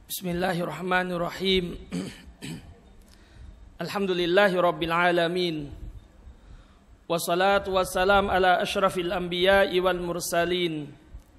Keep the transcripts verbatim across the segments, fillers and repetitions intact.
Bismillahirrahmanirrahim. Alhamdulillahirabbil alamin. Wassalatu wassalam ala asyrafil anbiya'i wal mursalin.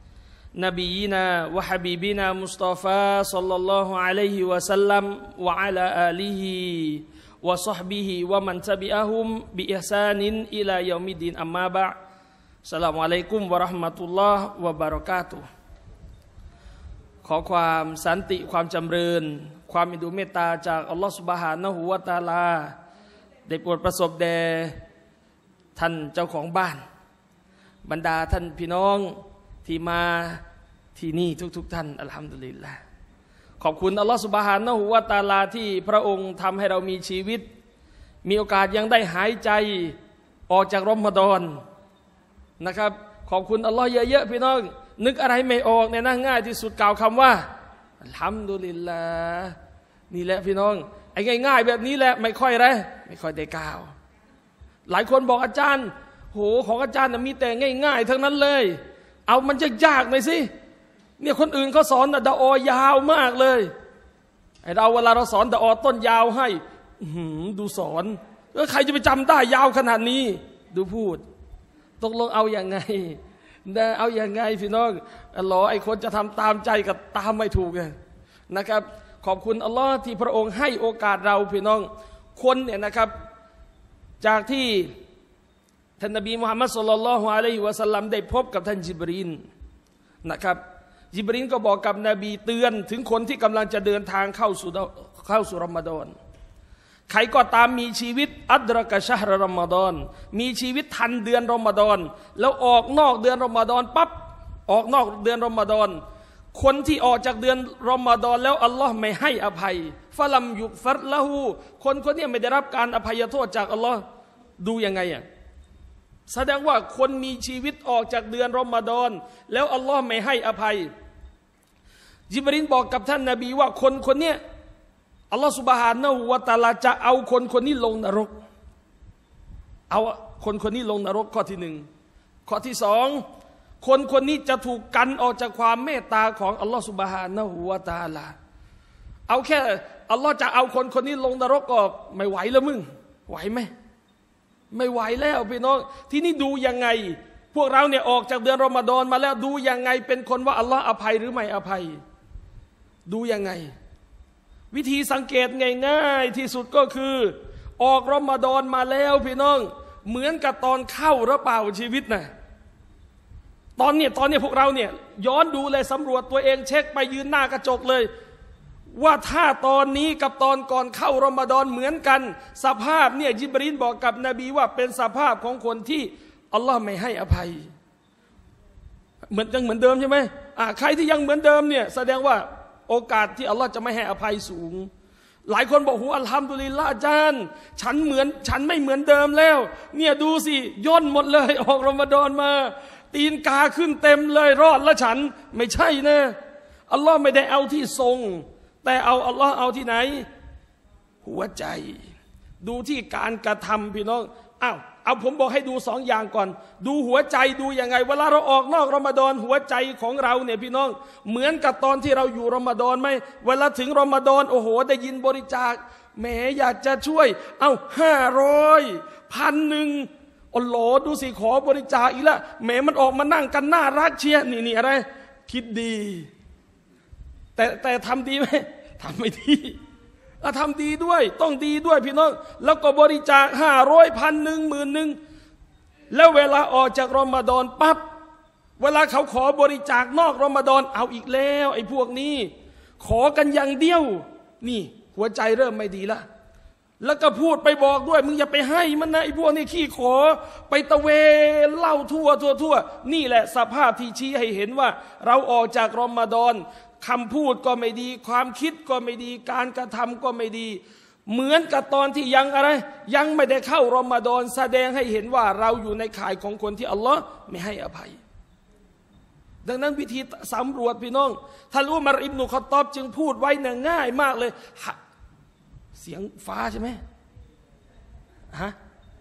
Nabiyyina wa habibina Mustafa sallallahu alaihi wasallam wa ala alihi wa sahbihi wa man tabi'ahum bi ihsanin ila yaumiddin, amma ba'. Assalamualaikum warahmatullahi wabarakatuh.ขอความสันติความจำเริญความเมตตาเมตตาจากอัลลอฮฺซุบฮานะฮูวะตะอาลาได้โปรดประสบแด่ท่านเจ้าของบ้านบรรดาท่านพี่น้องที่มาที่นี่ทุกๆ ท่านอัลฮัมดุลิลละห์ขอบคุณอัลลอฮฺซุบฮานะฮูวะตะอาลาที่พระองค์ทำให้เรามีชีวิตมีโอกาสยังได้หายใจออกจากรอมฎอนนะครับขอบคุณอัลลอฮฺเยอะๆพี่น้องนึกอะไรไม่ออกเนี่ยนะง่ายที่สุดกล่าวคำว่าอัลฮัมดุลิลลาห์นี่แหละพี่น้องไอ้ง่ายๆแบบนี้แหละไม่ค่อยไรไม่ค่อยได้กล่าวหลายคนบอกอาจารย์โหของอาจารย์มีแต่ง่ายๆทั้งนั้นเลยเอามันจะยากหน่อยสิเนี่ยคนอื่นเขาสอนดะออยาวมากเลยไอ้เราเวลาเราสอนดะออต้นยาวให้ดูสอนแล้วใครจะไปจำได้ยาวขนาดนี้ดูพูดตกลงเอาอย่างไงนะเอาอย่างไงพี่น้องอัลลอฮ์ไอ้คนจะทำตามใจกับตามไม่ถูกนะครับขอบคุณอัลลอฮ์ที่พระองค์ให้โอกาสเราพี่น้องคนเนี่ยนะครับจากที่ท่านนบีมุฮัมมัดศ็อลลัลลอฮุอะลัยฮิวะซัลลัมได้พบกับท่านญิบรีลนะครับญิบรีลก็บอกกับนบีเตือนถึงคนที่กำลังจะเดินทางเข้าสู่เข้าสู่รอมฎอนใครก็ตามมีชีวิตอัดรกะชะฮรรอมฎอนมีชีวิตทันเดือนรอมฎอนแล้วออกนอกเดือนรอมฎอนปั๊บออกนอกเดือนรอมฎอนคนที่ออกจากเดือนรอมฎอนแล้วอัลลอฮ์ไม่ให้อภัยฟะลัมยุกฟัรละฮูคนคนนี้ไม่ได้รับการอภัยโทษจากอัลลอฮ์ดูยังไงอ่ะแสดงว่าคนมีชีวิตออกจากเดือนรอมฎอนแล้วอัลลอฮ์ไม่ให้อภัยญิบรีลบอกกับท่านนบีว่าคนคนนี้อัลลอฮฺซุบฮานะฮูวะตะอาลาจะเอาคนคนนี้ลงนรกเอาคนคนนี้ลงนรกข้อที่หนึ่งข้อที่สองคนคนนี้จะถูกกันออกจากความเมตตาของอัลลอฮฺซุบฮานะฮูวะตะอาลาเอาแค่อัลลอฮฺจะเอาคนคนนี้ลงนรกก็ไม่ไหวแล้วมึงไหวไหมไม่ไหวแล้วพี่น้องที่นี่ดูยังไงพวกเราเนี่ยออกจากเดือนรอมฎอนมาแล้วดูยังไงเป็นคนว่าอัลลอฮฺอภัยหรือไม่อภัยดูยังไงวิธีสังเกตง่ายๆที่สุดก็คือออกรอมฎอนมาแล้วพี่น้องเหมือนกับตอนเข้าหรือเปล่าชีวิตนะตอนเนี้ยตอนเนี้ยพวกเราเนี่ยย้อนดูเลยสำรวจตัวเองเช็คไปยืนหน้ากระจกเลยว่าถ้าตอนนี้กับตอนก่อนเข้ารอมฎอนเหมือนกันสภาพเนี่ยญิบรีลบอกกับนบีว่าเป็นสภาพของคนที่อัลลอฮ์ไม่ให้อภัยเหมือนยังเหมือนเดิมใช่ไหมอ่าใครที่ยังเหมือนเดิมเนี่ยแสดงว่าโอกาสที่อัลลอฮ์จะไม่ให้อภัยสูงหลายคนบอกหูอัลฮัมดุลิลละห์อาจารย์ฉันเหมือนฉันไม่เหมือนเดิมแล้วเนี่ยดูสิย่นหมดเลยออกรอมฎอนมาตีนกาขึ้นเต็มเลยรอดแล้วฉันไม่ใช่นะอัลลอฮ์ไม่ได้เอาที่ทรงแต่เอาอัลลอฮ์เอาที่ไหนหัวใจดูที่การกระทำพี่น้องอ้าวเอาผมบอกให้ดูสองอย่างก่อนดูหัวใจดูยังไงเวลาเราออกนอกรอมฎอนหัวใจของเราเนี่ยพี่น้องเหมือนกับตอนที่เราอยู่รอมฎอนไหมเวลาถึงรอมฎอนโอ้โหได้ยินบริจาคแหมอยากจะช่วยเอาห้าร้อยพันหนึ่งอัลลอฮ์ดูสิขอบริจาคอีกละแหมมันออกมานั่งกันน่ารักเชียนี่นี่อะไรคิดดีแต่แต่ทำดีไหมทำไม่ดีทำดีด้วยต้องดีด้วยพี่น้องแล้วก็บริจาคห้าร้อยพันหนึ่งหมื่นหนึ่งแล้วเวลาออกจากรอมฎอนปั๊บเวลาเขาขอบริจาคนอกรอมฎอนเอาอีกแล้วไอ้พวกนี้ขอกันอย่างเดียวนี่หัวใจเริ่มไม่ดีละแล้วก็พูดไปบอกด้วยมึงอย่าไปให้มันนะไอ้พวกนี้ขี้ขอไปตะเวนเล่าทั่วทั่วทั่วนี่แหละสภาพที่ชี้ให้เห็นว่าเราออกจากรอมฎอนคำพูดก็ไม่ดีความคิดก็ไม่ดีการกระทำก็ไม่ดีเหมือนกับตอนที่ยังอะไรยังไม่ได้เข้ารอมฎอนแสดงให้เห็นว่าเราอยู่ในข่ายของคนที่อัลลอฮ์ไม่ให้อภัยดังนั้นวิธีสำรวจพี่น้องท่านอุมัรอิบนุค็อฏฏอบจึงพูดไว้เนี่ยง่ายมากเลยเสียงฟ้าใช่ไหมฮะ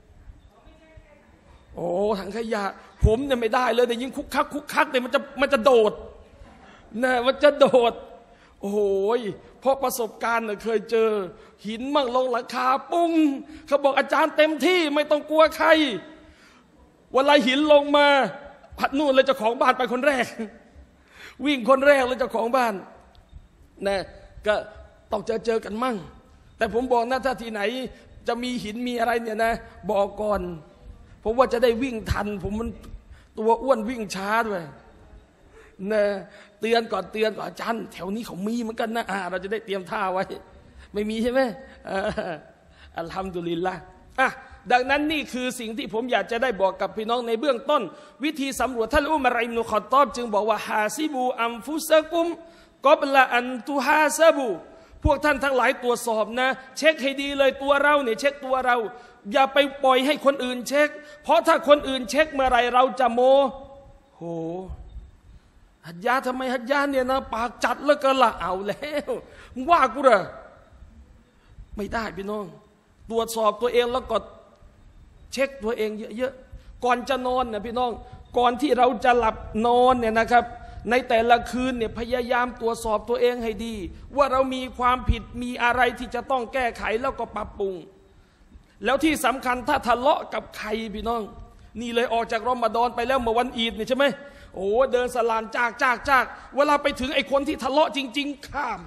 โอ้ถังขยะผมเนี่ยไม่ได้เลยแต่ยิ่งคุกคักคุกคักเนี่ยมันจะมันจะโดดนะมันจะโดดโโอ้โหเพราะประสบการณ์เนี่ยเคยเจอหินมั่งลงหลังคาปุ้งเขาบอกอาจารย์เต็มที่ไม่ต้องกลัวใครเวลาหินลงมาพัดนู่นเลยเจ้าของบ้านไปคนแรกวิ่งคนแรกเลยเจ้าของบ้านนะก็ต้องเจอเจอกันมั่งแต่ผมบอกนะถ้าที่ไหนจะมีหินมีอะไรเนี่ยนะบอกก่อนผมว่าจะได้วิ่งทันผมมันตัวอ้วนวิ่งช้าด้วยนะเตือนก่อนเตือนก่อนอาจารย์แถวนี้เขามีเหมือนกันนะอ่าเราจะได้เตรียมท่าไว้ไม่มีใช่ไหมอัลฮัมดุลิลละอ่ะดังนั้นนี่คือสิ่งที่ผมอยากจะได้บอกกับพี่น้องในเบื้องต้นวิธีสำรวจท่านอุมัรอิบนุค็อฏฏอบจึงบอกว่าฮาซิบูอัมฟุซะกุมกอบละอันตุฮาซะบูพวกท่านทั้งหลายตรวจสอบนะเช็คให้ดีเลยตัวเราเนี่ยเช็คตัวเราอย่าไปปล่อยให้คนอื่นเช็คเพราะถ้าคนอื่นเช็คเมื่อไรเราจะโมโหฮัจญาทำไมฮัจญาเนี่ยนะปากจัดแล้วก็ละเอาแล้วมึงว่ากูเหรอไม่ได้พี่น้องตรวจสอบตัวเองแล้วก็เช็คตัวเองเยอะๆก่อนจะนอนนะพี่น้องก่อนที่เราจะหลับนอนเนี่ยนะครับในแต่ละคืนเนี่ยพยายามตรวจสอบตัวเองให้ดีว่าเรามีความผิดมีอะไรที่จะต้องแก้ไขแล้วก็ปรับปรุงแล้วที่สำคัญถ้าทะเลาะกับใครพี่น้องนี่เลยออกจากรอมฎอนไปแล้วเมื่อวันอีดเนี่ยใช่ไหมโอ้เดินสลานจากจากจากเวลาไปถึงไอ้คนที่ทะเลาะจริงๆข้าม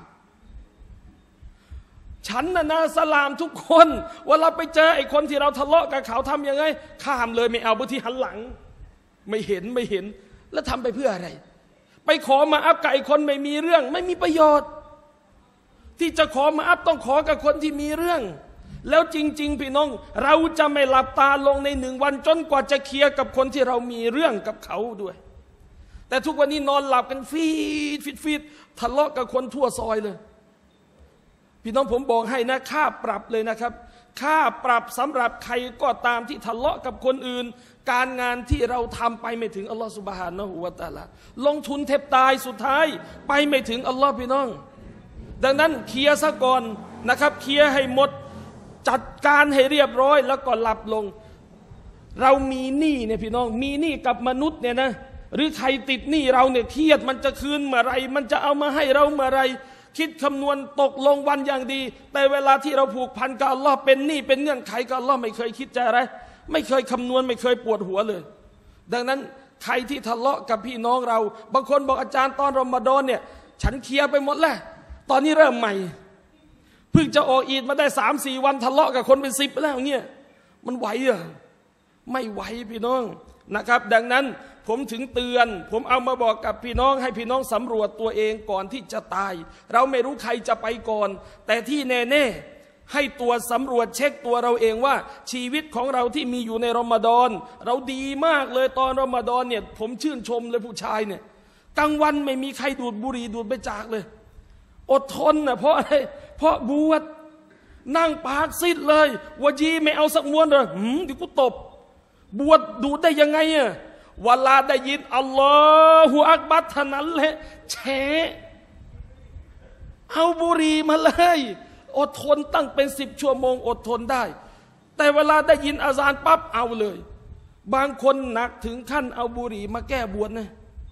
ฉันน่ะนะสลามทุกคนเวลาไปเจอไอ้คนที่เราทะเลาะกับเขาทำยังไงข้ามเลยไม่เอาบางทีหันหลังไม่เห็นไม่เห็นแล้วทำไปเพื่ออะไรไปขอมาอัพกับไอ้คนไม่มีเรื่องไม่มีประโยชน์ที่จะขอมาอัพต้องขอกับคนที่มีเรื่องแล้วจริงๆพี่น้องเราจะไม่หลับตาลงในหนึ่งวันจนกว่าจะเคลียร์กับคนที่เรามีเรื่องกับเขาด้วยแต่ทุกวันนี้นอนหลับกันฟีดฟีดฟีดทะเลาะกับคนทั่วซอยเลยพี่น้องผมบอกให้นะค่าปรับเลยนะครับค่าปรับสำหรับใครก็ตามที่ทะเลาะกับคนอื่นการงานที่เราทำไปไม่ถึงอัลลอฮฺซุบฮานะฮูวะตะอาลาลงทุนเทบตายสุดท้ายไปไม่ถึงอัลลอฮฺพี่น้องดังนั้นเคลียร์ซะก่อนนะครับเคลียร์ให้หมดจัดการให้เรียบร้อยแล้วก็หลับลงเรามีหนี้เนี่ยพี่น้องมีหนี้กับมนุษย์เนี่ยนะหรือใครติดหนี้เราเนี่ยเครียดมันจะคืนเมื่อไรมันจะเอามาให้เราเมื่อไรคิดคำนวณตกลงวันอย่างดีแต่เวลาที่เราผูกพันกับอัลลอฮ์เป็นหนี้เป็นเงื่อนไขกับอัลลอฮ์ไม่เคยคิดจะอะไรไม่เคยคำนวณไม่เคยปวดหัวเลยดังนั้นใครที่ทะเลาะกับพี่น้องเราบางคนบอกอาจารย์ตอนรอมฎอนเนี่ยฉันเคลียร์ไปหมดแล้วตอนนี้เริ่มใหม่เพิ่งจะออกอีดมาได้สามสี่วันทะเลาะกับคนเป็นสิบแล้วเงี้ยมันไหวเหรอไม่ไหวพี่น้องนะครับดังนั้นผมถึงเตือนผมเอามาบอกกับพี่น้องให้พี่น้องสำรวจตัวเองก่อนที่จะตายเราไม่รู้ใครจะไปก่อนแต่ที่แน่ๆให้ตัวสำรวจเช็คตัวเราเองว่าชีวิตของเราที่มีอยู่ในรอมฎอนเราดีมากเลยตอนรอมฎอนเนี่ยผมชื่นชมเลยผู้ชายเนี่ยกลางวันไม่มีใครดูดบุหรี่ดูดใบจากเลยอดทนนะเพราะอะไรเพราะบวชนั่งปากซิดเลยวะจีไม่เอาสักมวนเลยหืมดิกูตบบวชดูดได้ยังไงอะเวลาได้ยินอัลลอฮฺอักบัรเท่านั้นแหละแฉเอาบุหรี่มาเลยอดทนตั้งเป็นสิบชั่วโมงอดทนได้แต่เวลาได้ยินอาซานปั๊บเอาเลยบางคนหนักถึงขั้นเอาบุหรี่มาแก้บวชนะ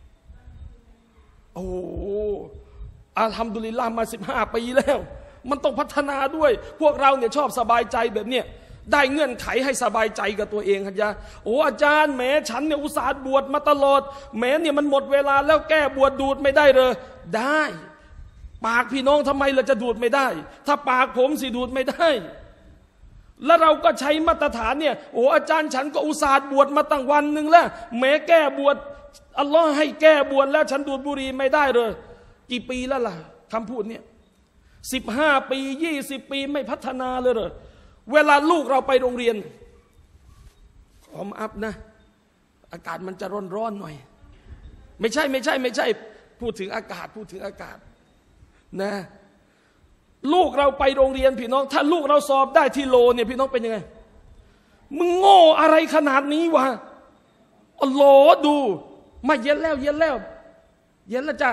โอ้อัลฮัมดุลิลลาห์มาสิบห้าปีแล้วมันต้องพัฒนาด้วยพวกเราเนี่ยชอบสบายใจแบบเนี้ยได้เงื่อนไขให้สบายใจกับตัวเองครับยาโอ้อาจารย์แหมฉันเนี่ยอุตส่าห์บวชมาตลอดแหมเนี่ยมันหมดเวลาแล้วแก้บวชดูดไม่ได้เลยได้ปากพี่น้องทำไมเราจะดูดไม่ได้ถ้าปากผมสิดูดไม่ได้แล้วเราก็ใช้มาตรฐานเนี่ยโอ้อาจารย์ฉันก็อุตส่าห์บวชมาตั้งวันหนึ่งแล้วแหมแก้บวชอัลลอฮ์ให้แก้บวชแล้วฉันดูดบุหรี่ไม่ได้เลยกี่ปีแล้วล่ะคำพูดเนี่ยสิบห้าปียี่สิบปีไม่พัฒนาเลยเหรอเวลาลูกเราไปโรงเรียนขอมอัพนะอากาศมันจะร้อนร้อนหน่อยไม่ใช่ไม่ใช่ไม่ใช่พูดถึงอากาศพูดถึงอากาศนะลูกเราไปโรงเรียนพี่น้องถ้าลูกเราสอบได้ที่โลเนี่ยพี่น้องเป็นยังไงมึงโง่อะไรขนาดนี้วะอัลลอฮ์ดูมาเย็นแล้วเย็นแล้วเย็นแล้วจ้า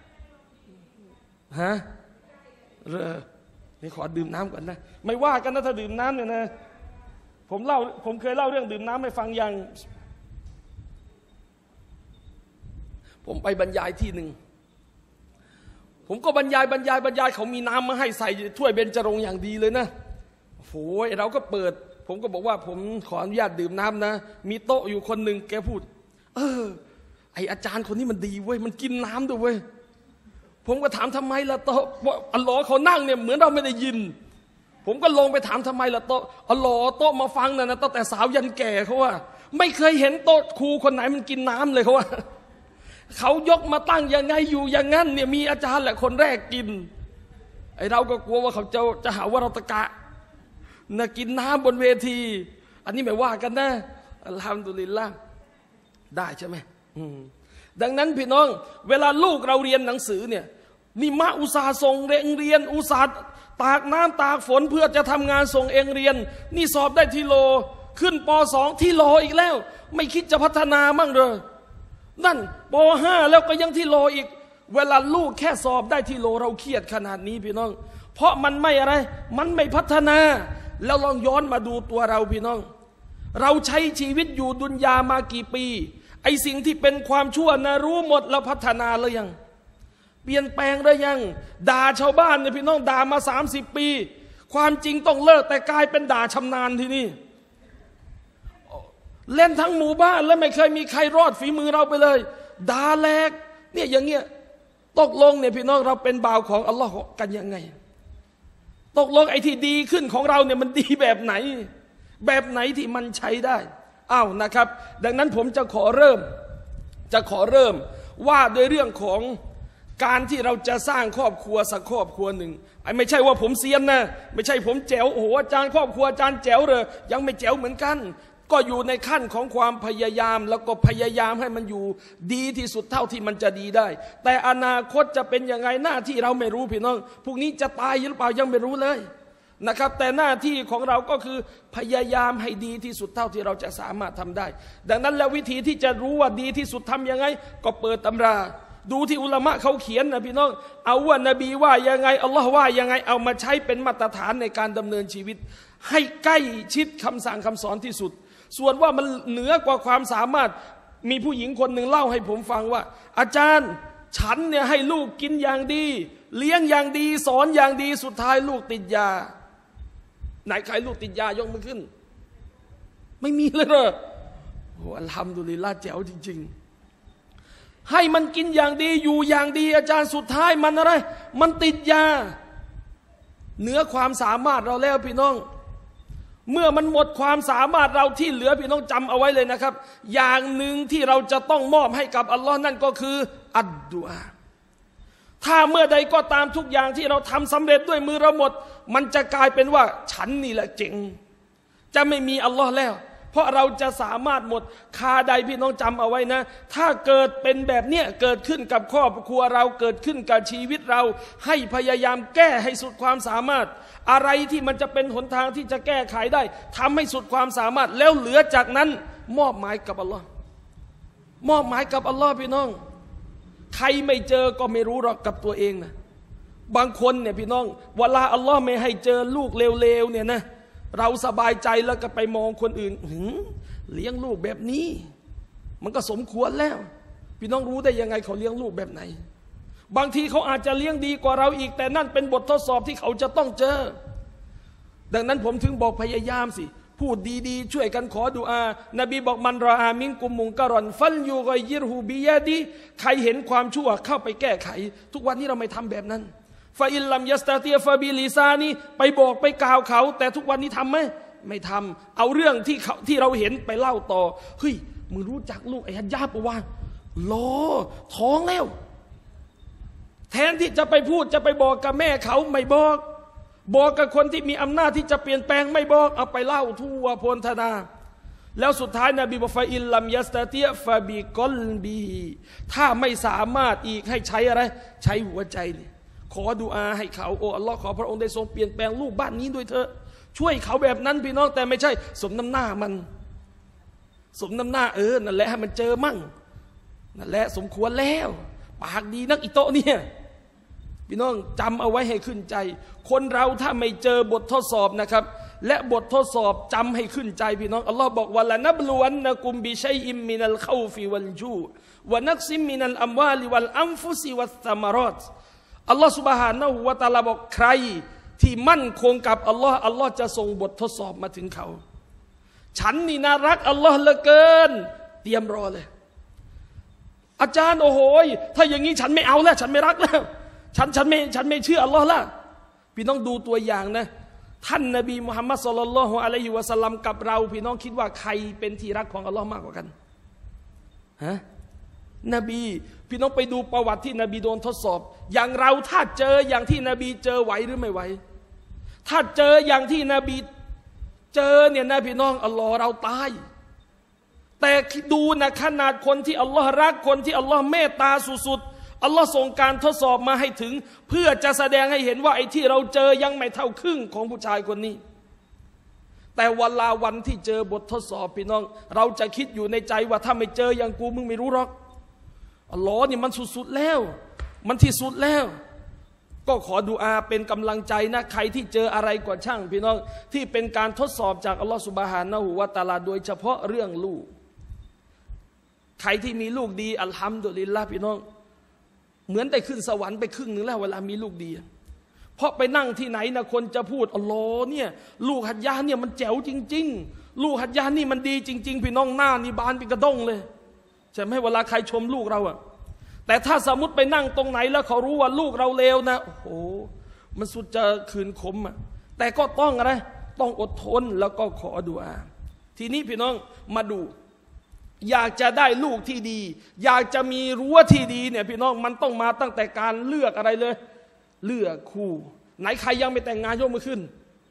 ฮะเออนี่ขอดื่มน้ำก่อนนะไม่ว่ากันนะถ้าดื่มน้ำเนี่ยนะผมเล่าผมเคยเล่าเรื่องดื่มน้ำให้ฟังอย่างผมไปบรรยายที่หนึ่งผผมก็บรรยายบรรยายบรรยายเขามีน้ำมาให้ใส่ถ้วยเบญจรงค์อย่างดีเลยนะโอ้ยเราก็เปิดผมก็บอกว่าผมขออนุญาตดื่มน้ำนะมีโต๊ะอยู่คนหนึ่งแกพูดเออไออาจารย์คนนี้มันดีเว้ยมันกินน้ำด้วยเว้ยผมก็ถามทำไมล่ะโต๊ะอัลลอฮ์เขานั่งเนี่ยเหมือนเราไม่ได้ยินผมก็ลงไปถามทำไมล่ะโต๊ะอัลลอฮ์โต๊ะมาฟังนะนะตั้งแต่สาวยันแก่เขาว่าไม่เคยเห็นโต๊ะครูคนไหนมันกินน้ำเลยเขาว่าเขายกมาตั้งยังไงอยู่อย่างนั้นเนี่ยมีอาจารย์แหละคนแรกกินไอเราก็กลัวว่าเขาจะจะหาว่าเราตะกะนะกินน้ำบนเวทีอันนี้ไม่ว่ากันนะอัลฮัมดุลิลละห์ได้ใช่ไหมดังนั้นพี่น้องเวลาลูกเราเรียนหนังสือเนี่ยนี่มาอุตสาห์ส่งเองเรียนอุตสาห์ตากน้ำตากฝนเพื่อจะทำงานส่งเองเรียนนี่สอบได้ที่โลขึ้นป.สองที่โลอีกแล้วไม่คิดจะพัฒนามั่งเลยนั่นป.ห้าแล้วก็ยังที่โลอีกเวลาลูกแค่สอบได้ที่โลเราเครียดขนาดนี้พี่น้องเพราะมันไม่อะไรมันไม่พัฒนาแล้วลองย้อนมาดูตัวเราพี่น้องเราใช้ชีวิตอยู่ดุนยามากี่ปีไอสิ่งที่เป็นความชั่วนะรู้หมดแล้วพัฒนาหรือยังเปลี่ยนแปลงหรือยังด่าชาวบ้านเนี่ยพี่น้องด่ามาสามสิบปีความจริงต้องเลิกแต่กลายเป็นด่าชำนาญที่นี่เล่นทั้งหมู่บ้านแล้วไม่เคยมีใครรอดฝีมือเราไปเลยด่าแหลกเนี่ยอย่างเงี้ยตกลงเนี่ยพี่น้องเราเป็นบ่าวของอัลลอฮ์กันยังไงตกลงไอ้ที่ดีขึ้นของเราเนี่ยมันดีแบบไหนแบบไหนที่มันใช้ได้อ้าวนะครับดังนั้นผมจะขอเริ่มจะขอเริ่มว่าโดยเรื่องของการที่เราจะสร้างครอบครัวสักครอบครัวหนึ่งไอ้ไม่ใช่ว่าผมเซียนนะไม่ใช่ผมแจ๋วโอ้โหอาจารย์ครอบครัวอาจารย์แจ๋วเลยยังไม่แจ๋วเหมือนกันก็อยู่ในขั้นของความพยายามแล้วก็พยายามให้มันอยู่ดีที่สุดเท่าที่มันจะดีได้แต่อนาคตจะเป็นยังไงหน้าที่เราไม่รู้พี่น้องพวกนี้จะตายหรือเปล่ายังไม่รู้เลยนะครับแต่หน้าที่ของเราก็คือพยายามให้ดีที่สุดเท่าที่เราจะสามารถทำได้ดังนั้นแล้ววิธีที่จะรู้ว่าดีที่สุดทำยังไงก็เปิดตำราดูที่อุลามะเขาเขียนนะพี่น้องเอาว่านบีว่ายังไงอัลลอฮ์ว่ายังไงเอามาใช้เป็นมาตรฐานในการดำเนินชีวิตให้ใกล้ชิดคำสั่งคำสอนที่สุดส่วนว่ามันเหนือกว่าความสามารถมีผู้หญิงคนหนึ่งเล่าให้ผมฟังว่าอาจารย์ฉันเนี่ยให้ลูกกินอย่างดีเลี้ยงอย่างดีสอนอย่างดีสุดท้ายลูกติดยาไหนใครลูกติดยายกมือขึ้นไม่มีเลยเหรอโอ้อัลฮัมดุลิลละห์แจ๋วจริงๆให้มันกินอย่างดีอยู่อย่างดีอาจารย์สุดท้ายมันอะไรมันติดยาเหนือความสามารถเราแล้วพี่น้องเมื่อมันหมดความสามารถเราที่เหลือพี่น้องจำเอาไว้เลยนะครับอย่างหนึ่งที่เราจะต้องมอบให้กับอัลลอฮ์นั่นก็คืออัดดุอาถ้าเมื่อใดก็ตามทุกอย่างที่เราทำสำเร็จด้วยมือเราหมดมันจะกลายเป็นว่าฉันนี่แหละเจ๋งจะไม่มีอัลลอฮ์แล้วเพราะเราจะสามารถหมดคาใดพี่น้องจำเอาไว้นะถ้าเกิดเป็นแบบเนี้ยเกิดขึ้นกับครอบครัวเราเกิดขึ้นกับชีวิตเราให้พยายามแก้ให้สุดความสามารถอะไรที่มันจะเป็นหนทางที่จะแก้ไขได้ทำให้สุดความสามารถแล้วเหลือจากนั้นมอบหมายกับอัลลอฮ์มอบหมายกับอัลลอฮ์พี่น้องใครไม่เจอก็ไม่รู้หรอกกับตัวเองนะบางคนเนี่ยพี่น้องเวลาอัลลอฮ์ไม่ให้เจอลูกเลวๆเนี่ยนะเราสบายใจแล้วก็ไปมองคนอื่นเลี้ยงลูกแบบนี้มันก็สมควรแล้วพี่น้องรู้ได้ยังไงเขาเลี้ยงลูกแบบไหนบางทีเขาอาจจะเลี้ยงดีกว่าเราอีกแต่นั่นเป็นบททดสอบที่เขาจะต้องเจอดังนั้นผมถึงบอกพยายามสิพูดดีๆช่วยกันขอดุอานบีบอกมันรออามินกุมมุงกะรอนฟัลยูกอยยิรฮูบิยาดีใครเห็นความชั่วเข้าไปแก้ไขทุกวันนี้เราไม่ทำแบบนั้นฟาอิลลัมยัสตาเตียฟาบิลิซานีไปบอกไปกล่าวเขาแต่ทุกวันนี้ทำไหมไม่ทำเอาเรื่องที่เขาที่เราเห็นไปเล่าต่อเฮ้ยมึงรู้จักลูกไอ้ฮัจญาปะวะโลท้องแล้วแทนที่จะไปพูดจะไปบอกกับแม่เขาไม่บอกบอกกับคนที่มีอำนาจที่จะเปลี่ยนแปลงไม่บอกเอาไปเล่าทั่วพลธนาแล้วสุดท้ายนบีบอกฟาอิลลัมยัสตาเตียฟาบิกอลบีถ้าไม่สามารถอีกให้ใช้อะไรใช้หัวใจเนี่ยขอดุอาให้เขาโอ้อัลลอฮ์ขอพระองค์ได้ทรงเปลี่ยนแปลงลูกบ้านนี้ด้วยเถอะช่วยเขาแบบนั้นพี่น้องแต่ไม่ใช่สมน้ำหน้ามันสมน้ำหน้าเออนั่นแหละให้มันเจอมั่งนั่นแหละสมควรแล้วปากดีนักอิโตเนี่ยพี่น้องจำเอาไว้ให้ขึ้นใจคนเราถ้าไม่เจอบททดสอบนะครับและบททดสอบจำให้ขึ้นใจพี่น้องอัลลอฮ์บอกว่าละนับลวนนะกุมบิชัยอิมมินัลเข้าฟิวัลจูวะนักซิมมินัลอัมวาลิวัลอัมฟุซิวัสซามารอตอัลลอฮฺซุบฮานะฮูวะตะอาลาบอกใครที่มั่นคงกับอัลลอฮ์อัลลอฮ์จะส่งบททดสอบมาถึงเขาฉันนี่น่ารักอัลลอฮ์เหลือเกินเตรียมรอเลยอาจารย์โอ้โหถ้าอย่างนี้ฉันไม่เอาแล้วฉันไม่รักแล้วฉันฉันไม่ฉันไม่เชื่ออัลลอฮ์ละพี่น้องดูตัวอย่างนะท่านนบีมุฮัมมัดศ็อลลัลลอฮุอะลัยฮิวะซัลลัมกับเราพี่น้องคิดว่าใครเป็นที่รักของอัลลอฮ์มากกว่ากันฮะนบีพี่น้องไปดูประวัติที่นบีโดนทดสอบอย่างเราถ้าเจออย่างที่นบีเจอไหวหรือไม่ไหวถ้าเจออย่างที่นบีเจอเนี่ยนะพี่น้องอัลลอฮ์เราตายแต่ดูนะขนาดคนที่อัลลอฮ์รักคนที่อัลลอฮ์เมตตาสุดๆอัลลอฮ์ส่งการทดสอบมาให้ถึงเพื่อจะแสดงให้เห็นว่าไอ้ที่เราเจอยังไม่เท่าครึ่งของผู้ชายคนนี้แต่เวลาวันที่เจอบททดสอบพี่น้องเราจะคิดอยู่ในใจว่าถ้าไม่เจออย่างกูมึงไม่รู้หรอกอัลลอฮ์นี่มันสุดๆแล้วมันที่สุดแล้วก็ขอดุอาเป็นกำลังใจนะใครที่เจออะไรกว่าช่างพี่น้องที่เป็นการทดสอบจากอัลลอฮ์ซุบฮานะฮูวะตะอาลาโดยเฉพาะเรื่องลูกใครที่มีลูกดีอัลฮัมดุลิลละห์พี่น้องเหมือนได้ขึ้นสวรรค์ไปครึ่งหนึ่งแล้วเวลามีลูกดีเพราะไปนั่งที่ไหนนะคนจะพูดอัลลอฮ์เนี่ยลูกหัดยาเนี่ยมันแจ๋วจริงๆลูกหัดยานี่มันดีจริงๆพี่น้องหน้านี่บานเป็นกระด้งเลยใช่ไหมเวลาใครชมลูกเราอะแต่ถ้าสมมติไปนั่งตรงไหนแล้วเขารู้ว่าลูกเราเลวนะโอ้โหมันสุดจะคืนคมอะแต่ก็ต้องอะไรต้องอดทนแล้วก็ขอดุอาทีนี้พี่น้องมาดูอยากจะได้ลูกที่ดีอยากจะมีรั้วที่ดีเนี่ยพี่น้องมันต้องมาตั้งแต่การเลือกอะไรเลยเลือกคู่ไหนใครยังไม่แต่งงานยกมือขึ้น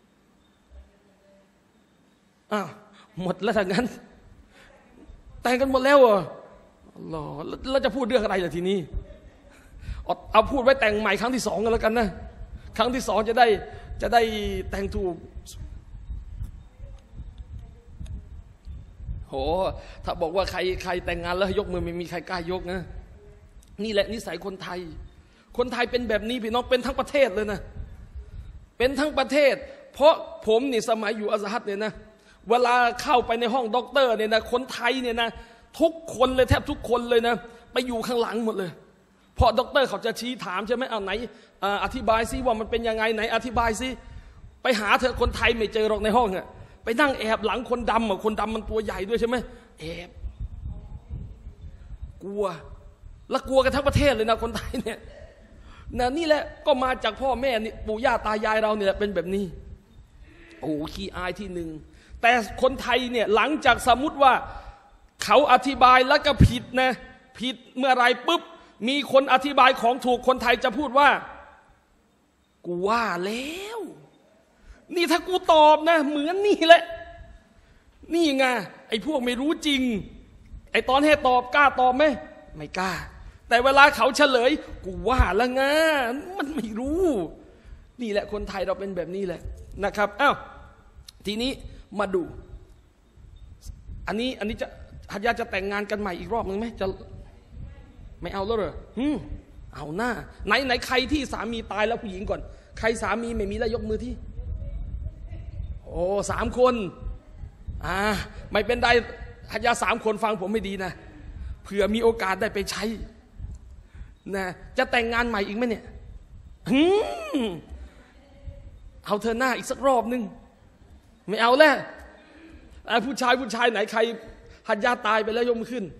อ้าวหมดแล้วถ้างั้นแต่งกันหมดแล้วเหรอรอแล้วจะพูดเรื่องอะไรล่ะทีนี้เอาพูดไว้แต่งใหม่ครั้งที่สองกันแล้วกันนะครั้งที่สองจะได้จะได้แต่งถูกโหถ้าบอกว่าใครใครแต่งงานแล้วยกมือไม่มีใครกล้ายกนะนี่แหละนิสัยคนไทยคนไทยเป็นแบบนี้พี่น้องเป็นทั้งประเทศเลยนะเป็นทั้งประเทศเพราะผมนี่สมัยอยู่อัซฮัรเนี่ยนะเวลาเข้าไปในห้องด็อกเตอร์เนี่ยนะคนไทยเนี่ยนะทุกคนเลยแทบทุกคนเลยนะไปอยู่ข้างหลังหมดเลยเพราะด็อกเตอร์เขาจะชี้ถามใช่ไหมเอาไหนอธิบายซิว่ามันเป็นยังไงไหนอธิบายซิไปหาเธอคนไทยไม่เจอหรอกในห้องอะไปนั่งแอบหลังคนดำอ่ะคนดำมันตัวใหญ่ด้วยใช่ไหมแอบกลัวและกลัวกันทั้งประเทศเลยนะคนไทยเนี่ยนะนี่แหละก็มาจากพ่อแม่นี่ปู่ย่าตายายเราเนี่ยเป็นแบบนี้โอ้ขี้อายที่หนึ่งแต่คนไทยเนี่ยหลังจากสมมุติว่าเขาอธิบายแล้วก็ผิดนะผิดเมื่อไรปุ๊บมีคนอธิบายของถูกคนไทยจะพูดว่ากูว่าแล้วนี่ถ้ากูตอบนะเหมือนนี่แหละนี่ไงไอ้พวกไม่รู้จริงไอ้ตอนให้ตอบกล้าตอบไหมไม่กล้าแต่เวลาเขาเฉลยกูว่าแล้วไงมันไม่รู้นี่แหละคนไทยเราเป็นแบบนี้แหละนะครับอ้าวทีนี้มาดูอันนี้อันนี้จะฮัจญาจะแต่งงานกันใหม่อีกรอบนึงไหมจะไม่เอาแล้วเหรออืมเอาหน้าไหนไหนใครที่สามีตายแล้วผู้หญิงก่อนใครสามีไม่มีแล้วยกมือที่โอ้สามคนอ่าไม่เป็นไรฮัจญาสามคนฟังผมไม่ดีนะเผื่อมีโอกาสได้ไปใช้นะจะแต่งงานใหม่อีกไหมเนี่ยหืมเอาเธอหน้าอีกสักรอบนึงไม่เอาแล้วผู้ชายผู้ชายไหนใครฮัจญาตายไปแล้วยกมือขึ้น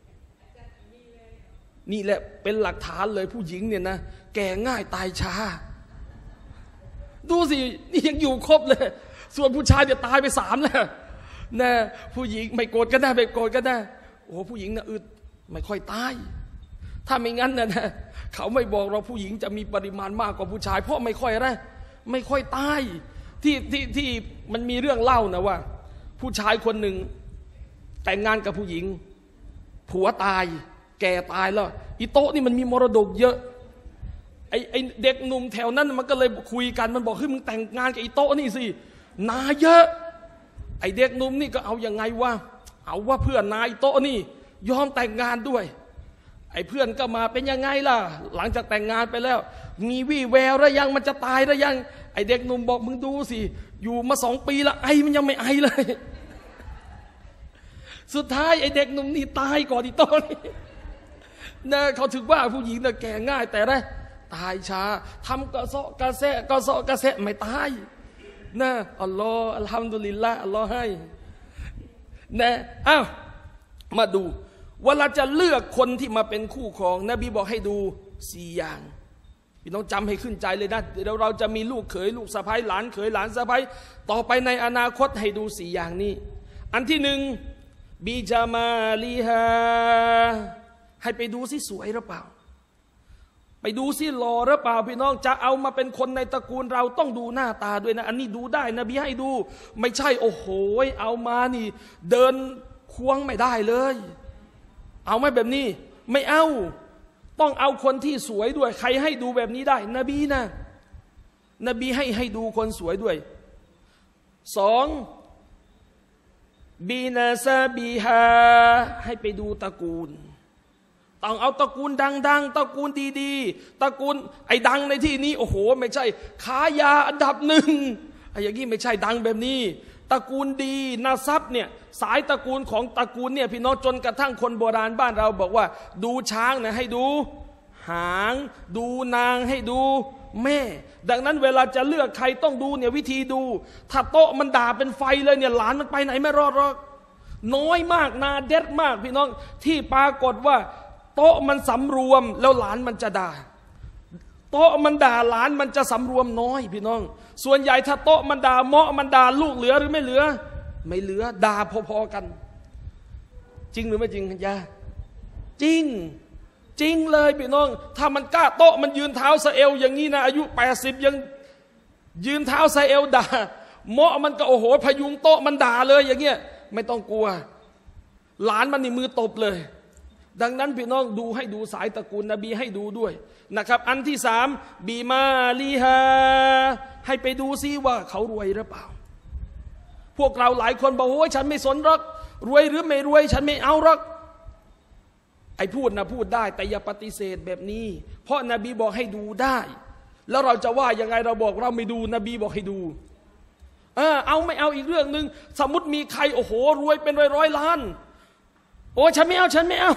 นี่แหละเป็นหลักฐานเลยผู้หญิงเนี่ยนะแก่ง่ายตายช้าดูสินี่ยังอยู่ครบเลยส่วนผู้ชายเนี่ยตายไปสามแล้วนะผู้หญิงไม่โกรธก็ได้ไม่โกรธก็ได้โอ้ผู้หญิงนะอึดไม่ค่อยตายถ้าไม่งั้นนะนะเขาไม่บอกเราผู้หญิงจะมีปริมาณมากกว่าผู้ชายเพราะไม่ค่อยอะไรไม่ค่อยตายที่ที่ที่มันมีเรื่องเล่านะว่าผู้ชายคนหนึ่งแต่งงานกับผู้หญิงผัวตายแก่ตายแล้วอีโต๊ะนี่มันมีมรดกเยอะไอไอเด็กหนุ่มแถวนั้นมันก็เลยคุยกันมันบอกเฮ้ยมึงแต่งงานกับอีโต๊ะนี่สินาเยอะไอเด็กหนุ่มนี่ก็เอาอย่างไงวะเอาว่าเพื่อนนายโต๊ะนี่ยอมแต่งงานด้วยไอเพื่อนก็มาเป็นยังไงล่ะหลังจากแต่งงานไปแล้วมีวี่แววแล้วยังมันจะตายแล้วยังไอเด็กหนุ่มบอกมึงดูสิอยู่มาสองปีแล้วไอมันยังไม่ไอเลยสุดท้ายไอเด็กหนุ่มนี่ตายก่อนอีโต๊ะนี่นะเขาถือว่าผู้หญิงน่ะแก่ง่ายแต่ละตายช้าทำกระเซาะกระแซะกระเซาะกระแซะไม่ตายนะอัลลอฮ์อัลฮัมดุลิลละอัลลอฮ์ให้นะอ้าวมาดูเวลาจะเลือกคนที่มาเป็นคู่ครองนบีบอกให้ดูสี่อย่างพี่น้องจำให้ขึ้นใจเลยนะเดี๋ยวเราจะมีลูกเขยลูกสะใภ้หลานเขยหลานสะใภ้ต่อไปในอนาคตให้ดูสี่อย่างนี้อันที่หนึ่งบิจามาลีฮาให้ไปดูสิสวยหรือเปล่าไปดูสิหล่อหรือเปล่าพี่น้องจะเอามาเป็นคนในตระกูลเราต้องดูหน้าตาด้วยนะอันนี้ดูได้นบีให้ดูไม่ใช่โอ้โหเอามานี่เดินควงไม่ได้เลยเอาไม่แบบนี้ไม่เอาต้องเอาคนที่สวยด้วยใครให้ดูแบบนี้ได้นบีนะนบีให้ให้ดูคนสวยด้วยสองบีนาซาบีฮาให้ไปดูตระกูลต้องเอาตระกูลดังๆตระกูลดีๆตระกูลไอ้ดังในที่นี้โอ้โหไม่ใช่ขายาอันดับหนึ่งไอ้อย่างนี้ไม่ใช่ดังแบบนี้ตระกูลดีนาซับเนี่ยสายตระกูลของตระกูลเนี่ยพี่น้องจนกระทั่งคนโบราณบ้านเราบอกว่าดูช้างนะให้ดูหางดูนางให้ดูแม่ดังนั้นเวลาจะเลือกใครต้องดูเนี่ยวิธีดูถ้าโต๊ะมันด่าเป็นไฟเลยเนี่ยหลานมันไปไหนไม่รอดหรอกน้อยมากนาเด็ดมากพี่น้องที่ปรากฏว่าโต๊ะมันสำรวมแล้วหลานมันจะด่าโต๊ะมันด่าหลานมันจะสำรวมน้อยพี่น้องส่วนใหญ่ถ้าโต๊ะมันด่าเมาะมันด่าลูกเหลือหรือไม่เหลือไม่เหลือด่าพอๆกันจริงหรือไม่จริงยาจริงจริงเลยพี่น้องถ้ามันกล้าโต๊ะมันยืนเท้าสะเอวอย่างนี้นะอายุแปดสิบยังยืนเท้าสะเอวด่าเมาะมันก็โอ้โหพยุงโต๊ะมันด่าเลยอย่างเงี้ยไม่ต้องกลัวหลานมันนี่มือตบเลยดังนั้นพี่น้องดูให้ดูสายตระกูลนบีให้ดูด้วยนะครับอันที่สามบีมาลีฮาให้ไปดูซิว่าเขารวยหรือเปล่าพวกเราหลายคนบอกโอ้ยฉันไม่สนหรอกรวยหรือไม่รวยฉันไม่เอาหรอกไอ้พูดนะพูดได้แต่อย่าปฏิเสธแบบนี้เพราะนบีบอกให้ดูได้แล้วเราจะว่ายังไงเราบอกเราไม่ดูนบีบอกให้ดูเออเอาไม่เอาอีกเรื่องนึงสมมติมีใครโอ้โหรวยเป็นร้อยร้อยล้านโอ้ฉันไม่เอาฉันไม่เอา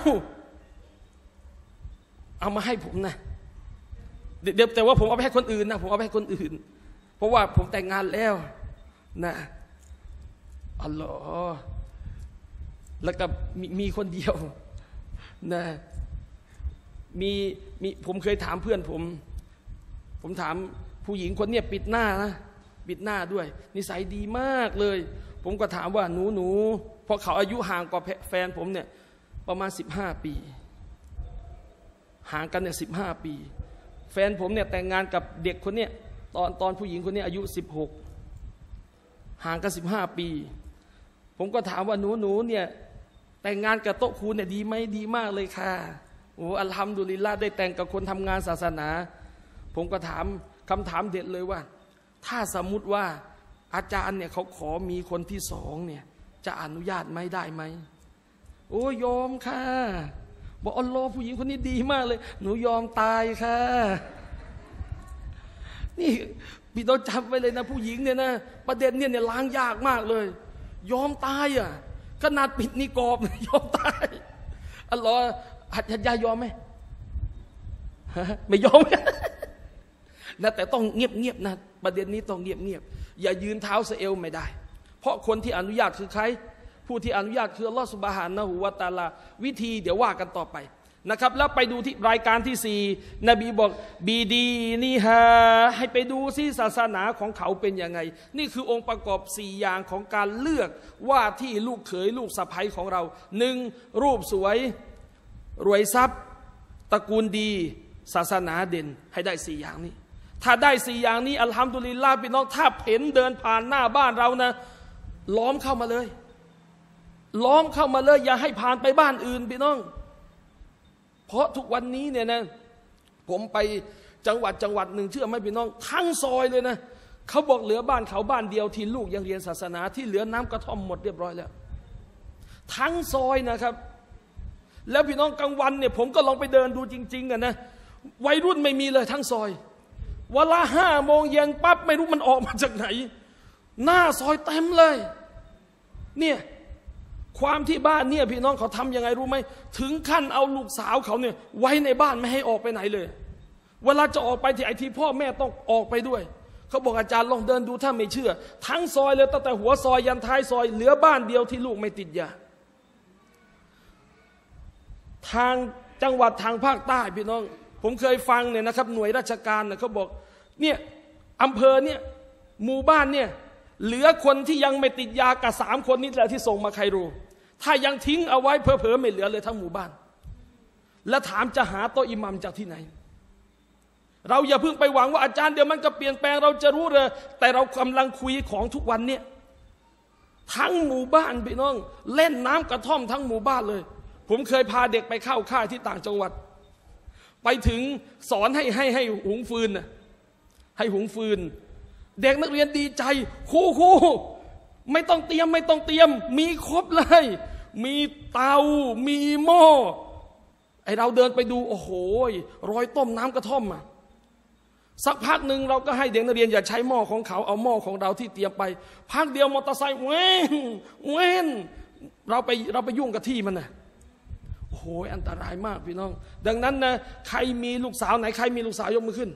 เอามาให้ผมนะเดี๋ยวแต่ว่าผมเอาไปให้คนอื่นนะผมเอาไปให้คนอื่นเพราะว่าผมแต่งงานแล้วนะอัลลอฮ์แล้วก็มีมีคนเดียวนะมีมีผมเคยถามเพื่อนผมผมถามผู้หญิงคนเนี้ยปิดหน้านะปิดหน้าด้วยนิสัยดีมากเลยผมก็ถามว่าหนูหนูเพราะเขาอายุห่างกว่าแฟนผมเนี่ยประมาณสิบห้าปีห่างกันเนี่ยสิบห้าปีแฟนผมเนี่ยแต่งงานกับเด็กคนเนี้ยตอนตอนผู้หญิงคนนี้อายุสิบหกห่างกันสิบห้าปีผมก็ถามว่าหนูหนูเนี่ยแต่งงานกับโต๊ะครูเนี่ยดีไหมดีมากเลยค่ะโอ้อัลฮัมดุลิลละห์ได้แต่งกับคนทำงานศาสนาผมก็ถามคำถามเด็ดเลยว่าถ้าสมมุติว่าอาจารย์เนี่ยเขาขอมีคนที่สองเนี่ยจะอนุญาตไหมได้ไหมโอ้ยอมค่ะบอกอัลลอฮ์ผู้หญิงคนนี้ดีมากเลยหนูยอมตายค่ะนี่พี่ต้องจำไว้เลยนะผู้หญิงเนี่ยนะประเด็นเนี่ยเนี่ยล้างยากมากเลยยอมตายอ่ะขนาดปิดนิกอบยอมตายอัลลอฮ์หัดหัดยายอมไหมไม่ยอมนะแต่ต้องเงียบเงียบนะประเด็นนี้ต้องเงียบเงียบอย่ายืนเท้าสะเอวไม่ได้เพราะคนที่อนุญาตคือใครผู้ที่อนุญาตคืออัลลอฮฺซุบฮานะฮูวะตะอาลาวิธีเดี๋ยวว่ากันต่อไปนะครับแล้วไปดูที่รายการที่สี่นบีบอกบีดีนีฮาให้ไปดูซิศาสนาของเขาเป็นยังไงนี่คือองค์ประกอบสี่อย่างของการเลือกว่าที่ลูกเขยลูกสะใภ้ของเราหนึ่งรูปสวยรวยทรัพย์ตระกูลดีศาสนาเด่นให้ได้สี่อย่างนี้ถ้าได้สี่อย่างนี้อัลฮัมดุลิลลาห์พี่น้องถ้าเห็นเดินผ่านหน้าบ้านเรานะล้อมเข้ามาเลยล้อมเข้ามาเลยอย่าให้ผ่านไปบ้านอื่นพี่น้องเพราะทุกวันนี้เนี่ยนะผมไปจังหวัดจังหวัดหนึ่งเชื่อไหมพี่น้องทั้งซอยเลยนะเขาบอกเหลือบ้านเขาบ้านเดียวที่ลูกยังเรียนศาสนาที่เหลือน้ำกระท่อมหมดเรียบร้อยแล้วทั้งซอยนะครับแล้วพี่น้องกลางวันเนี่ยผมก็ลองไปเดินดูจริงๆกันนะวัยรุ่นไม่มีเลยทั้งซอยเวลาห้าโมงเย็นปั๊บไม่รู้มันออกมาจากไหนหน้าซอยเต็มเลยเนี่ยความที่บ้านเนี่ยพี่น้องเขาทำยังไงรู้ไหมถึงขั้นเอาลูกสาวเขาเนี่ยไว้ในบ้านไม่ให้ออกไปไหนเลยเวลาจะออกไปที่ไอที่พ่อแม่ต้องออกไปด้วยเขาบอกอาจารย์ลองเดินดูถ้าไม่เชื่อทั้งซอยเลยตั้งแต่หัวซอยยันท้ายซอยเหลือบ้านเดียวที่ลูกไม่ติดยาทางจังหวัดทางภาคใต้พี่น้องผมเคยฟังเนี่ยนะครับหน่วยราชการเนี่ยเขาบอกเนี่ยอำเภอเนี่ยหมู่บ้านเนี่ยเหลือคนที่ยังไม่ติดยากับสามคนนี่แหละที่ส่งมาไคโรถ้ายังทิ้งเอาไว้เพอๆไม่เหลือเลยทั้งหมู่บ้านแล้วถามจะหาโต๊ะอิหมัมจากที่ไหนเราอย่าเพิ่งไปหวังว่าอาจารย์เดี๋ยวมันก็เปลี่ยนแปลงเราจะรู้เลยแต่เรากำลังคุยของทุกวันเนี่ยทั้งหมู่บ้านพี่น้องเล่นน้ำกระท่อมทั้งหมู่บ้านเลยผมเคยพาเด็กไปเข้าค่ายที่ต่างจังหวัดไปถึงสอนให้ให้ให้หุงฟืนนะให้หุงฟืนเด็กนักเรียนดีใจครูครูไม่ต้องเตรียมไม่ต้องเตรียมมีครบเลยมีเตามีหม้อไอเราเดินไปดูโอ้โหรอยต้มน้ำกระท่อมอ่ะสักพักหนึ่งเราก็ให้เด็กนักเรียนอย่าใช้หม้อของเขาเอาหม้อของเราที่เตรียมไปพักเดียวมอเตอร์ไซค์เว้นเว้นเราไปเราไปยุ่งกับที่มันนะโอ้โหอันตรายมากพี่น้องดังนั้นนะใครมีลูกสาวไหนใครมีลูกสาวยกมือขึ้น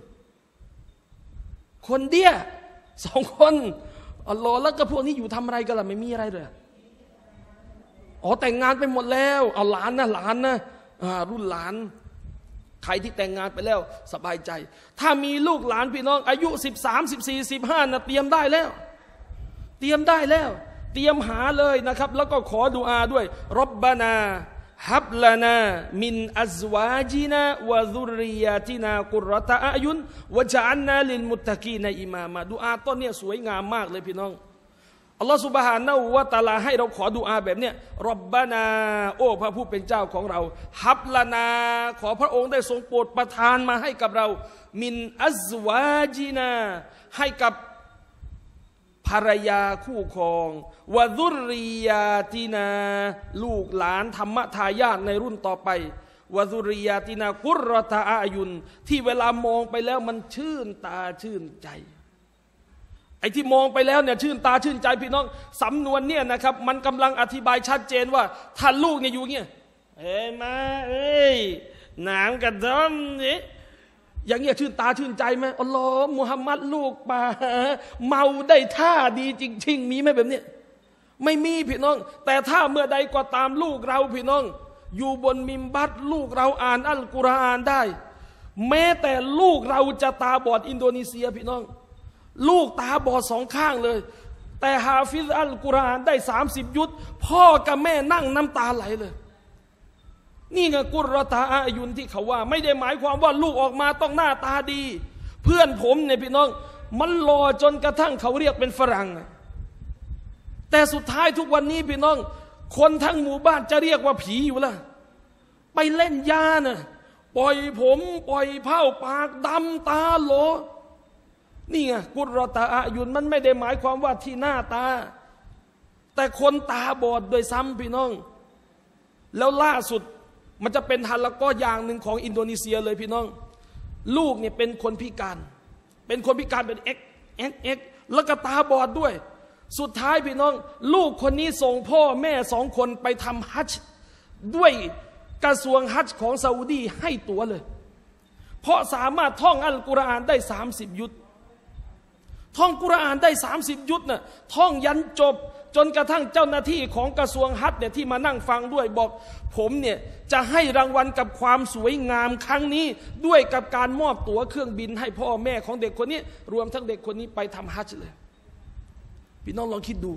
คนเดียสองคนอัลลอฮ์แล้วก็พวกนี้อยู่ทำอะไรกันล่ะไม่มีอะไรเลยอ๋อแต่งงานไปหมดแล้วเอาหลานนะหลานนะรุ่นหลานใครที่แต่งงานไปแล้วสบายใจถ้ามีลูกหลานพี่น้องอายุสิบสามสิบสี่สิบห้านะเตรียมได้แล้วเตรียมได้แล้วเตรียมหาเลยนะครับแล้วก็ขอดุอาด้วยร็อบบานาฮับลานามินอัซวาจินาวะซุรริยาตินากุรรตะอายุนวะจะอันนาลิลมุตตะกีนอิมามาดุอาต้นเนี่ยสวยงามมากเลยพี่น้องอัลลอฮฺซุบฮานะฮูวะตะอาลาให้เราขอดุอาแบบเนี้ยร็อบบานาโอ้พระผู้เป็นเจ้าของเราฮับลานาขอพระองค์ได้ทรงโปรดประทานมาให้กับเรามินอัซวาจินาให้กับภรรยาคู่ครองวะซุรริยาตินาลูกหลานธรรมทายาทในรุ่นต่อไปวะซุรริยาตินากุรรตะอายุนที่เวลามองไปแล้วมันชื่นตาชื่นใจไอ้ที่มองไปแล้วเนี่ยชื่นตาชื่นใจพี่น้องสำนวนเนี่ยนะครับมันกำลังอธิบายชัดเจนว่าถ้าลูกเนี่ยอยู่เงี้ยเอ้ยมาเอ้ยหนามกระท่อมนี่อย่างเงี้ยชื่นตาชื่นใจไหมอัลลอฮ์มุฮัมมัดลูกป่าเมาได้ท่าดีจริงๆมีไหมแบบเนี้ยไม่มีพี่น้องแต่ถ้าเมื่อใดก็ตามลูกเราพี่น้องอยู่บนมิมบัตลูกเราอ่านอัลกุรอานได้แม้แต่ลูกเราจะตาบอดอินโดนีเซียพี่น้องลูกตาบอดสองข้างเลยแต่ฮาฟิซอัลกุรอานได้สามสิบยุทธพ่อกับแม่นั่งน้ำตาไหลเลยนี่ไงกุรรตะอายุนที่เขาว่าไม่ได้หมายความว่าลูกออกมาต้องหน้าตาดีเพื่อนผมเนี่ยพี่น้องมันรอจนกระทั่งเขาเรียกเป็นฝรั่งแต่สุดท้ายทุกวันนี้พี่น้องคนทั้งหมู่บ้านจะเรียกว่าผีอยู่ละไปเล่นยาน่ะปล่อยผมปล่อยเผ้าปากดำตาโหลนี่ไงกุรตะอายุนมันไม่ได้หมายความว่าที่หน้าตาแต่คนตาบอดโดยซ้ำพี่น้องแล้วล่าสุดมันจะเป็นฮัลละก้ออย่างหนึ่งของอินโดนีเซียเลยพี่น้องลูกเนี่ยเป็นคนพิการเป็นคนพิการเป็นเอ็กเอ็กเอ็กแล้วก็ตาบอดด้วยสุดท้ายพี่น้องลูกคนนี้ส่งพ่อแม่สองคนไปทำฮัจญ์ด้วยกระทรวงฮัจญ์ของซาอุดีให้ตั๋วเลยเพราะสามารถท่องอัลกุรอานได้สามสิบยุทธท่องกุรอานได้สามสิบยุทธน่ะท่องยันจบจนกระทั่งเจ้าหน้าที่ของกระทรวงฮัจญ์เนี่ยที่มานั่งฟังด้วยบอกผมเนี่ยจะให้รางวัลกับความสวยงามครั้งนี้ด้วยกับการมอบตั๋วเครื่องบินให้พ่อแม่ของเด็กคนนี้รวมทั้งเด็กคนนี้ไปทำฮัจญ์เลยพี่น้องลองคิดดู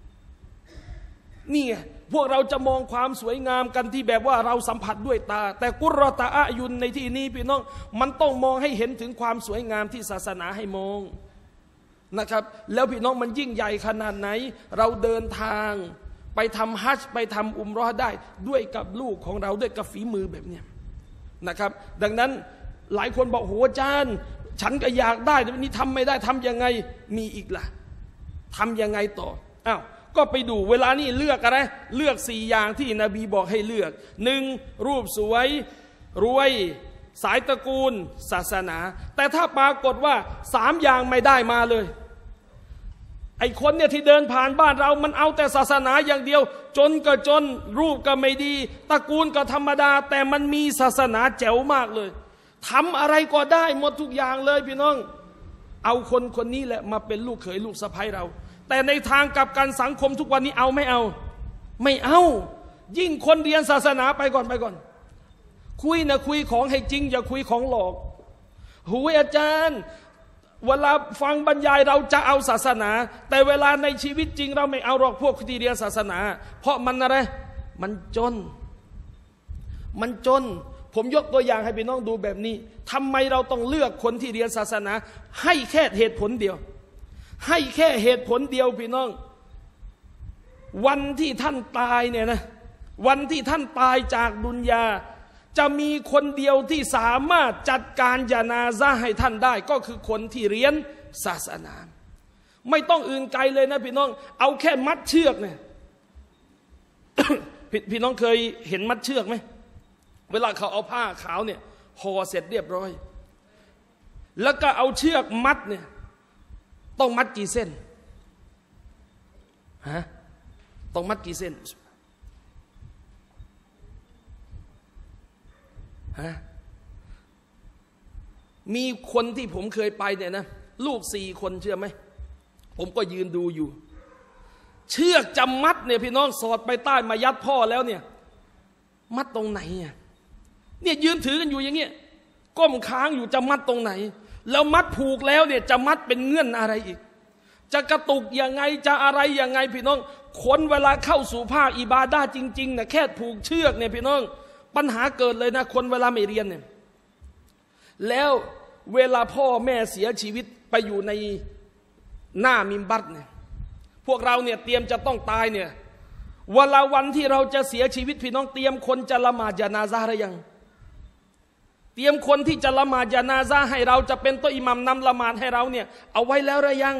นี่ไงพวกเราจะมองความสวยงามกันที่แบบว่าเราสัมผัสด้วยตาแต่กุรตะอายุนในที่นี้พี่น้องมันต้องมองให้เห็นถึงความสวยงามที่ศาสนาให้มองนะครับแล้วพี่น้องมันยิ่งใหญ่ขนาดไหนเราเดินทางไปทำฮัจญ์ไปทำอุมเราะห์ได้ด้วยกับลูกของเราด้วยกับฝีมือแบบนี้นะครับดังนั้นหลายคนบอกโหอาจารย์ฉันก็อยากได้แต่วันนี้ทำไม่ได้ทำยังไงมีอีกล่ะทำยังไงต่ออ้าวก็ไปดูเวลานี้เลือกอะไรเลือกสี่อย่างที่นบีบอกให้เลือกหนึ่งรูปสวยรวยสายตระกูลศาสนาแต่ถ้าปรากฏว่าสามอย่างไม่ได้มาเลยไอ้คนเนี่ยที่เดินผ่านบ้านเรามันเอาแต่ศาสนาอย่างเดียวจนก็จนรูปก็ไม่ดีตระกูลก็ธรรมดาแต่มันมีศาสนาแจ๋วมากเลยทำอะไรก็ได้หมดทุกอย่างเลยพี่น้องเอาคนคนนี้แหละมาเป็นลูกเขยลูกสะใภ้เราแต่ในทางกลับกันสังคมทุกวันนี้เอาไม่เอาไม่เอายิ่งคนเรียนศาสนาไปก่อนไปก่อนคุยนะคุยของให้จริงอย่าคุยของหลอกหูยอาจารย์เวลาฟังบรรยายเราจะเอาศาสนาแต่เวลาในชีวิตจริงเราไม่เอาหรอกพวกที่เรียนศาสนาเพราะมันอะไรมันจนมันจนผมยกตัวอย่างให้พี่น้องดูแบบนี้ทำไมเราต้องเลือกคนที่เรียนศาสนาให้แค่เหตุผลเดียวให้แค่เหตุผลเดียวพี่น้องวันที่ท่านตายเนี่ยนะวันที่ท่านตายจากดุนยาจะมีคนเดียวที่สามารถจัดการญานาซะห์ให้ท่านได้ก็คือคนที่เรียนศาสนาไม่ต้องอื่นไกลเลยนะพี่น้องเอาแค่มัดเชือกเนี่ย พ, พี่น้องเคยเห็นมัดเชือกไหมเวลาเขาเอาผ้าขาวเนี่ยห่อเสร็จเรียบร้อยแล้วก็เอาเชือกมัดเนี่ยต้องมัดกี่เส้นฮะต้องมัดกี่เส้นฮะมีคนที่ผมเคยไปเนี่ยนะลูกสี่คนเชื่อไหมผมก็ยืนดูอยู่เชือกจะมัดเนี่ยพี่น้องสอดไปใต้มายัดพ่อแล้วเนี่ยมัดตรงไหนอ่ะเนี่ยยืนถือกันอยู่อย่างเงี้ยก้มค้างอยู่จะมัดตรงไหนแล้วมัดผูกแล้วเนี่ยจะมัดเป็นเงื่อนอะไรอีกจะกระตุกยังไงจะอะไรยังไงพี่น้องคนเวลาเข้าสู่ภาคอิบาดะห์จริงๆนะแค่ผูกเชือกเนี่ยพี่น้องปัญหาเกิดเลยนะคนเวลาไม่เรียนเนี่ยแล้วเวลาพ่อแม่เสียชีวิตไปอยู่ในหน้ามิมบัตเนี่ยพวกเราเนี่ยเตรียมจะต้องตายเนี่ยเวลาวันที่เราจะเสียชีวิตพี่น้องเตรียมคนจะละหมาดญะนาซะห์หรือยังเตรียมคนที่จะละหมาดญะนาซะห์ให้เราจะเป็นโต๊ะอิหมัมนำละหมาดให้เราเนี่ยเอาไว้แล้วหรือยัง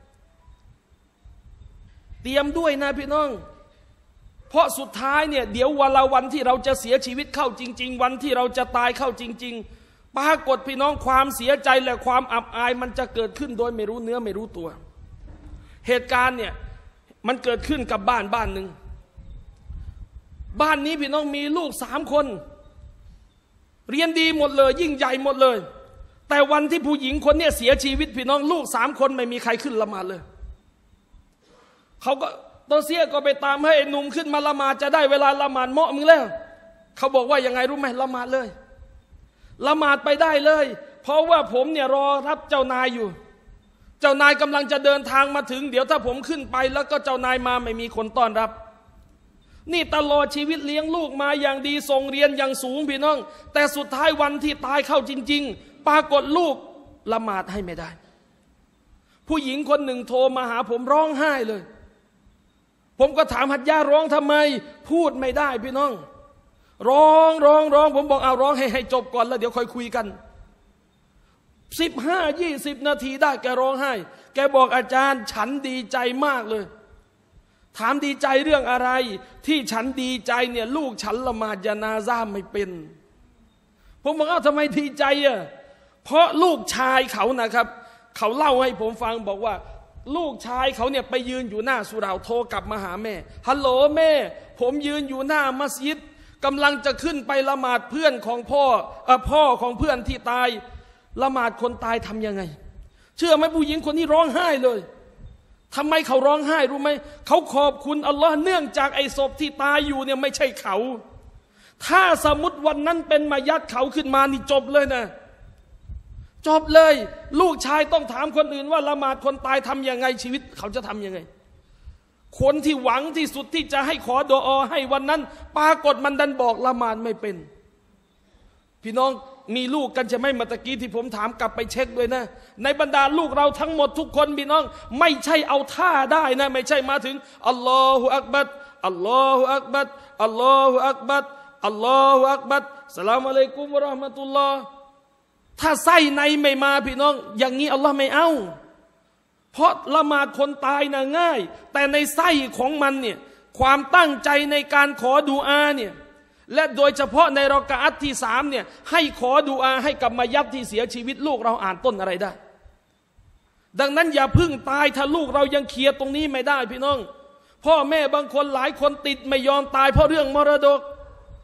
เตรียมด้วยนะพี่น้องเพราะสุดท้ายเนี่ยเดี๋ยววันละวันที่เราจะเสียชีวิตเข้าจริงๆวันที่เราจะตายเข้าจริงๆปรากฏพี่น้องความเสียใจและความอับอายมันจะเกิดขึ้นโดยไม่รู้เนื้อไม่รู้ตัวเหตุการณ์เนี่ยมันเกิดขึ้นกับบ้านบ้านหนึ่งบ้านนี้พี่น้องมีลูกสามคนเรียนดีหมดเลยยิ่งใหญ่หมดเลยแต่วันที่ผู้หญิงคนนี้เสียชีวิตพี่น้องลูกสามคนไม่มีใครขึ้นละหมาดเลยเขาก็ตัวเสียก็ไปตามให้ไอ้หนุ่มขึ้นมาละหมาดจะได้เวลาละหมาดเหมาะมึงแล้วเขาบอกว่ายังไงรู้ไหมละหมาดเลยละหมาดไปได้เลยเพราะว่าผมเนี่ยรอรับเจ้านายอยู่เจ้านายกำลังจะเดินทางมาถึงเดี๋ยวถ้าผมขึ้นไปแล้วก็เจ้านายมาไม่มีคนต้อนรับนี่ตลอดชีวิตเลี้ยงลูกมาอย่างดีส่งเรียนอย่างสูงพี่น้องแต่สุดท้ายวันที่ตายเข้าจริงๆปรากฏลูกละหมาดให้ไม่ได้ผู้หญิงคนหนึ่งโทรมาหาผมร้องไห้เลยผมก็ถามหัดยาร้องทำไมพูดไม่ได้พี่น้องร้องร้องร้องผมบอกเอาร้องให้ให้จบก่อนแล้วเดี๋ยวค่อยคุยกันสิบห้ายี่สิบนาทีได้แกร้องไห้แกบอกอาจารย์ฉันดีใจมากเลยถามดีใจเรื่องอะไรที่ฉันดีใจเนี่ยลูกฉันละหมาดญะนาซะห์ไม่เป็นผมบอกเอ้าทำไมดีใจอ่ะเพราะลูกชายเขานะครับเขาเล่าให้ผมฟังบอกว่าลูกชายเขาเนี่ยไปยืนอยู่หน้าสุเหร่าโทรกลับมาหาแม่ฮัลโหลแม่ผมยืนอยู่หน้ามัสยิดกำลังจะขึ้นไปละหมาดเพื่อนของพ่อเอ่อพ่อของเพื่อนที่ตายละหมาดคนตายทำยังไงเชื่อไหมผู้หญิงคนนี้ร้องไห้เลยทำไมเขาร้องไห้รู้ไหมเขาขอบคุณอัลลอฮ์เนื่องจากไอ้ศพที่ตายอยู่เนี่ยไม่ใช่เขาถ้าสมมติวันนั้นเป็นมายัดเขาขึ้นมานี่จบเลยนะจบเลยลูกชายต้องถามคนอื่นว่าละหมาดคนตายทำยังไงชีวิตเขาจะทำยังไงคนที่หวังที่สุดที่จะให้ขอดุอาให้วันนั้นปรากฏมันดันบอกละหมาดไม่เป็นพี่น้องมีลูกกันจะไม่มาตะกี้ที่ผมถามกลับไปเช็คด้วยนะในบรรดาลูกเราทั้งหมดทุกคนพี่น้องไม่ใช่เอาท่าได้นะไม่ใช่มาถึงอัลลอฮฺอักบัรอัลลอฮฺอักบัรอัลลอฮฺอักบัรอัลลอฮฺอักบัรสลามอะลัยกุมวะเราะห์มะตุลลอฮ์ถ้าไส้ในไม่มาพี่น้องอย่างนี้อัลลอฮ์ไม่เอาเพราะละหมาดคนตายน่ะง่ายแต่ในไส้ของมันเนี่ยความตั้งใจในการขอดุอาเนี่ยและโดยเฉพาะในรอกะอัตที่สามเนี่ยให้ขอดุอาให้กับมายัดที่เสียชีวิตลูกเราอ่านต้นอะไรได้ดังนั้นอย่าพึ่งตายถ้าลูกเรายังเคลียร์ตรงนี้ไม่ได้พี่น้องพ่อแม่บางคนหลายคนติดไม่ยอมตายเพราะเรื่องมรดก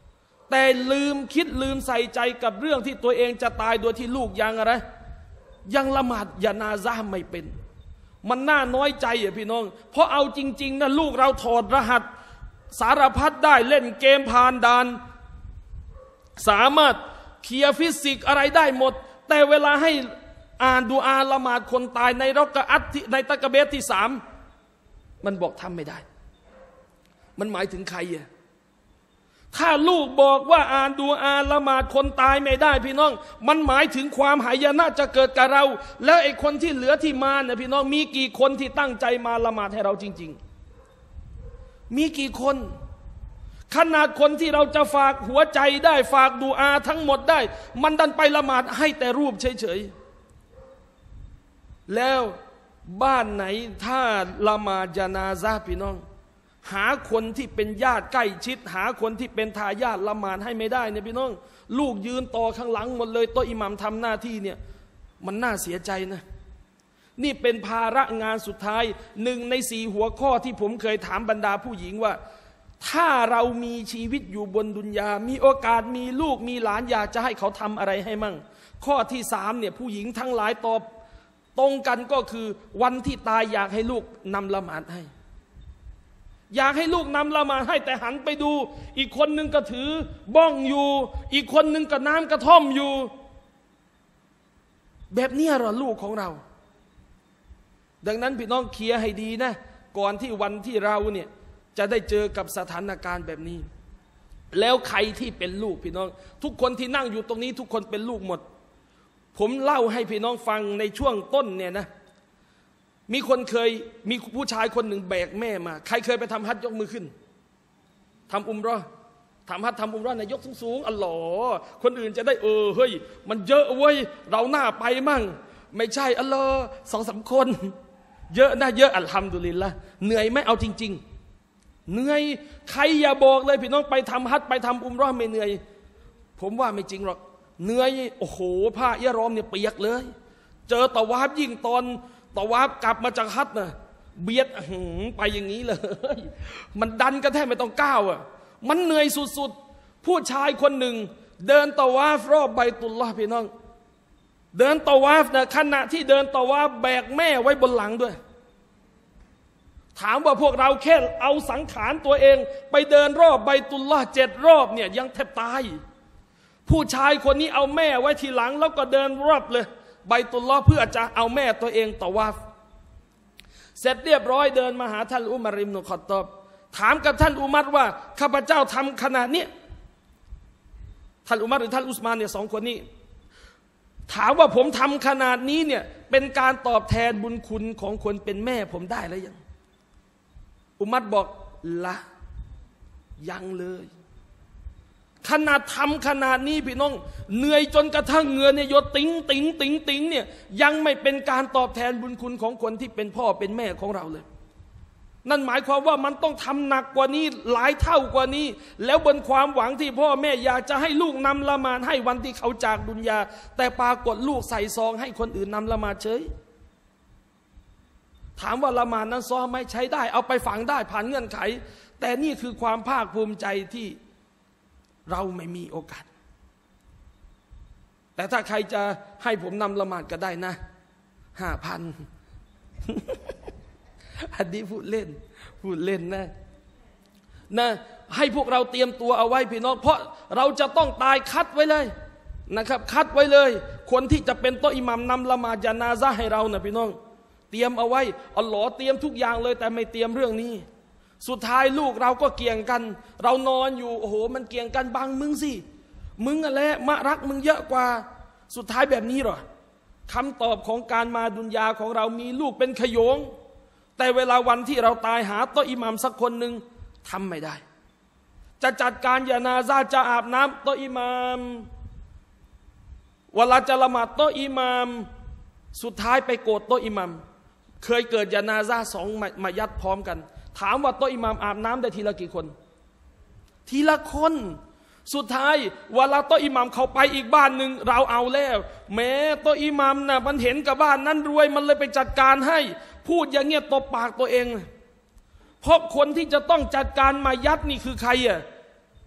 แต่ลืมคิดลืมใส่ใจกับเรื่องที่ตัวเองจะตายโดยที่ลูกยังอะไรยังละหมาดยานาซะห์ไม่เป็นมันน่าน้อยใจอ่ะพี่น้องเพราะเอาจริงๆนะลูกเราถอดรหัสสารพัดได้เล่นเกมผ่านด่านสามารถเคลียร์ฟิสิกส์อะไรได้หมดแต่เวลาให้อ่านดูอาละหมาดคนตายในรักอะตในตะกะเบตที่สามมันบอกทำไม่ได้มันหมายถึงใครอ่ะถ้าลูกบอกว่าอ่านดูอาละหมาดคนตายไม่ได้พี่น้องมันหมายถึงความหายนะจะเกิดกับเราแล้วไอ้คนที่เหลือที่มาเนี่ยพี่น้องมีกี่คนที่ตั้งใจมาละหมาดให้เราจริงๆมีกี่คนขนาดคนที่เราจะฝากหัวใจได้ฝากดูอาทั้งหมดได้มันดันไปละหมาดให้แต่รูปเฉยๆแล้วบ้านไหนถ้าละหมาดญะนาซะห์พี่น้องหาคนที่เป็นญาติใกล้ชิดหาคนที่เป็นทายาทละหมาดให้ไม่ได้เนี่ยพี่น้องลูกยืนต่อข้างหลังหมดเลยโต๊ะอิหมัมทำหน้าที่เนี่ยมันน่าเสียใจนะนี่เป็นภาระงานสุดท้ายหนึ่งในสี่หัวข้อที่ผมเคยถามบรรดาผู้หญิงว่าถ้าเรามีชีวิตอยู่บนดุนยามีโอกาสมีลูกมีหลานอยากจะให้เขาทำอะไรให้มั่งข้อที่สามเนี่ยผู้หญิงทั้งหลายตอบตรงกันก็คือวันที่ตายอยากให้ลูกนำละหมาดให้อยากให้ลูกนำละหมาดให้แต่หันไปดูอีกคนนึงก็ถือบ้องอยู่อีกคนนึงก็น้ำกระท่อมอยู่แบบนี้เหรอลูกของเราดังนั้นพี่น้องเคลียร์ให้ดีนะก่อนที่วันที่เราเนี่ยจะได้เจอกับสถานการณ์แบบนี้แล้วใครที่เป็นลูกพี่น้องทุกคนที่นั่งอยู่ตรงนี้ทุกคนเป็นลูกหมดผมเล่าให้พี่น้องฟังในช่วงต้นเนี่ยนะมีคนเคยมีผู้ชายคนหนึ่งแบกแม่มาใครเคยไปทำฮัจญ์ยกมือขึ้นทำอุมเราะห์ทำฮัจญ์ทำอุมเราะห์ในยกสูงๆอัลลอฮ์คนอื่นจะได้เออเฮ้ยมันเยอะเว้ยเราหน้าไปมั่งไม่ใช่อัลลอฮ์สองสามคนเยอะนะเยอะอัลฮัมดุลิลละห์เหนื่อยไหมเอาจริงๆเหนื่อยใครอย่าบอกเลยพี่น้องไปทำฮัจญ์ไปทำอุมเราะห์ไม่เหนื่อยผมว่าไม่จริงหรอกเหนื่อยโอ้โหผ้าอิหรอมเนี่ยเปียกเลยเจอตะวาฟยิ่งตอนตะวาฟกลับมาจากฮัจญ์นะเบียดไปอย่างนี้เลยมันดันก็แทบไม่ต้องก้าวอ่ะมันเหนื่อยสุดๆผู้ชายคนหนึ่งเดินตะวาฟรอบไบตุลลอฮ์พี่น้องเดินตะวาฟนะขณะที่เดินตะวาฟแบกแม่ไว้บนหลังด้วยถามว่าพวกเราแค่เอาสังขารตัวเองไปเดินรอบไบตุลลอฮ์เจ็ดรอบเนี่ยยังแทบตายผู้ชายคนนี้เอาแม่ไว้ทีหลังแล้วก็เดินรอบเลยไบตุลลอฮ์เพื่อจะเอาแม่ตัวเองตะวาฟเสร็จเรียบร้อยเดินมาหาท่านอุมัรอิบนุค็อฏฏอบถามกับท่านอุมัรว่าข้าพเจ้าทำขนาดนี้ท่านอุมัรหรือท่านอุสมานเนี่ยสองคนนี้ถามว่าผมทำขนาดนี้เนี่ยเป็นการตอบแทนบุญคุณของคนเป็นแม่ผมได้แล้วยังอุมัรบอกละยังเลยขนาดทำขนาดนี้พี่น้องเหนื่อยจนกระทั่งเหงื่อเนี่ยหยดติ๋งติ๋งติ๋งติ๋งเนี่ยยังไม่เป็นการตอบแทนบุญคุณของคนที่เป็นพ่อเป็นแม่ของเราเลยนั่นหมายความว่ามันต้องทำหนักกว่านี้หลายเท่ากว่านี้แล้วบนความหวังที่พ่อแม่อยากจะให้ลูกนำละหมาดให้วันที่เขาจากดุนยาแต่ปรากฏลูกใส่ซองให้คนอื่นนำละหมาดเฉยถามว่าละหมาดนั้นซ้อมไหมใช้ได้เอาไปฝังได้ผ่านเงื่อนไขแต่นี่คือความภาคภูมิใจที่เราไม่มีโอกาสแต่ถ้าใครจะให้ผมนำละหมาดก็ได้นะห้าพันอันนี้พูดเล่นพูดเล่นนะนะให้พวกเราเตรียมตัวเอาไว้พี่น้องเพราะเราจะต้องตายคัดไว้เลยนะครับคัดไว้เลยคนที่จะเป็นโต๊ะอิหมัมนำละหมาดญะนาซะห์ให้เรานะพี่น้องเตรียมเอาไว้อัลลอฮ์เตรียมทุกอย่างเลยแต่ไม่เตรียมเรื่องนี้สุดท้ายลูกเราก็เกี่ยงกันเรานอนอยู่โอ้โหมันเกี่ยงกันบังมึงสิมึงอะไรมะรักมึงเยอะกว่าสุดท้ายแบบนี้หรอคำตอบของการมาดุนยาของเรามีลูกเป็นขโยงแต่เวลาวันที่เราตายหาโต๊ะอิหมัมสักคนหนึ่งทำไม่ได้จะจัดการญะนาซะห์จะอาบน้ำโต๊ะอิหมัมเวลาจะละหมาดโต๊ะอิหมัมสุดท้ายไปโกรธโต๊ะอิหมัมเคยเกิดญะนาซะห์สองมายัดพร้อมกันถามว่าโต๊ะอิหมัมอาบน้ำได้ทีละกี่คนทีละคนสุดท้ายเวลาโต๊ะอิหมัมเขาไปอีกบ้านหนึ่งเราเอาแล้วแม้โต๊ะอิหมัมน่ะมันเห็นกับบ้านนั้นรวยมันเลยไปจัดการให้พูดอย่างเงี้ยตบปากตัวเองเพราะคนที่จะต้องจัดการมายัดนี่คือใครอ่ะ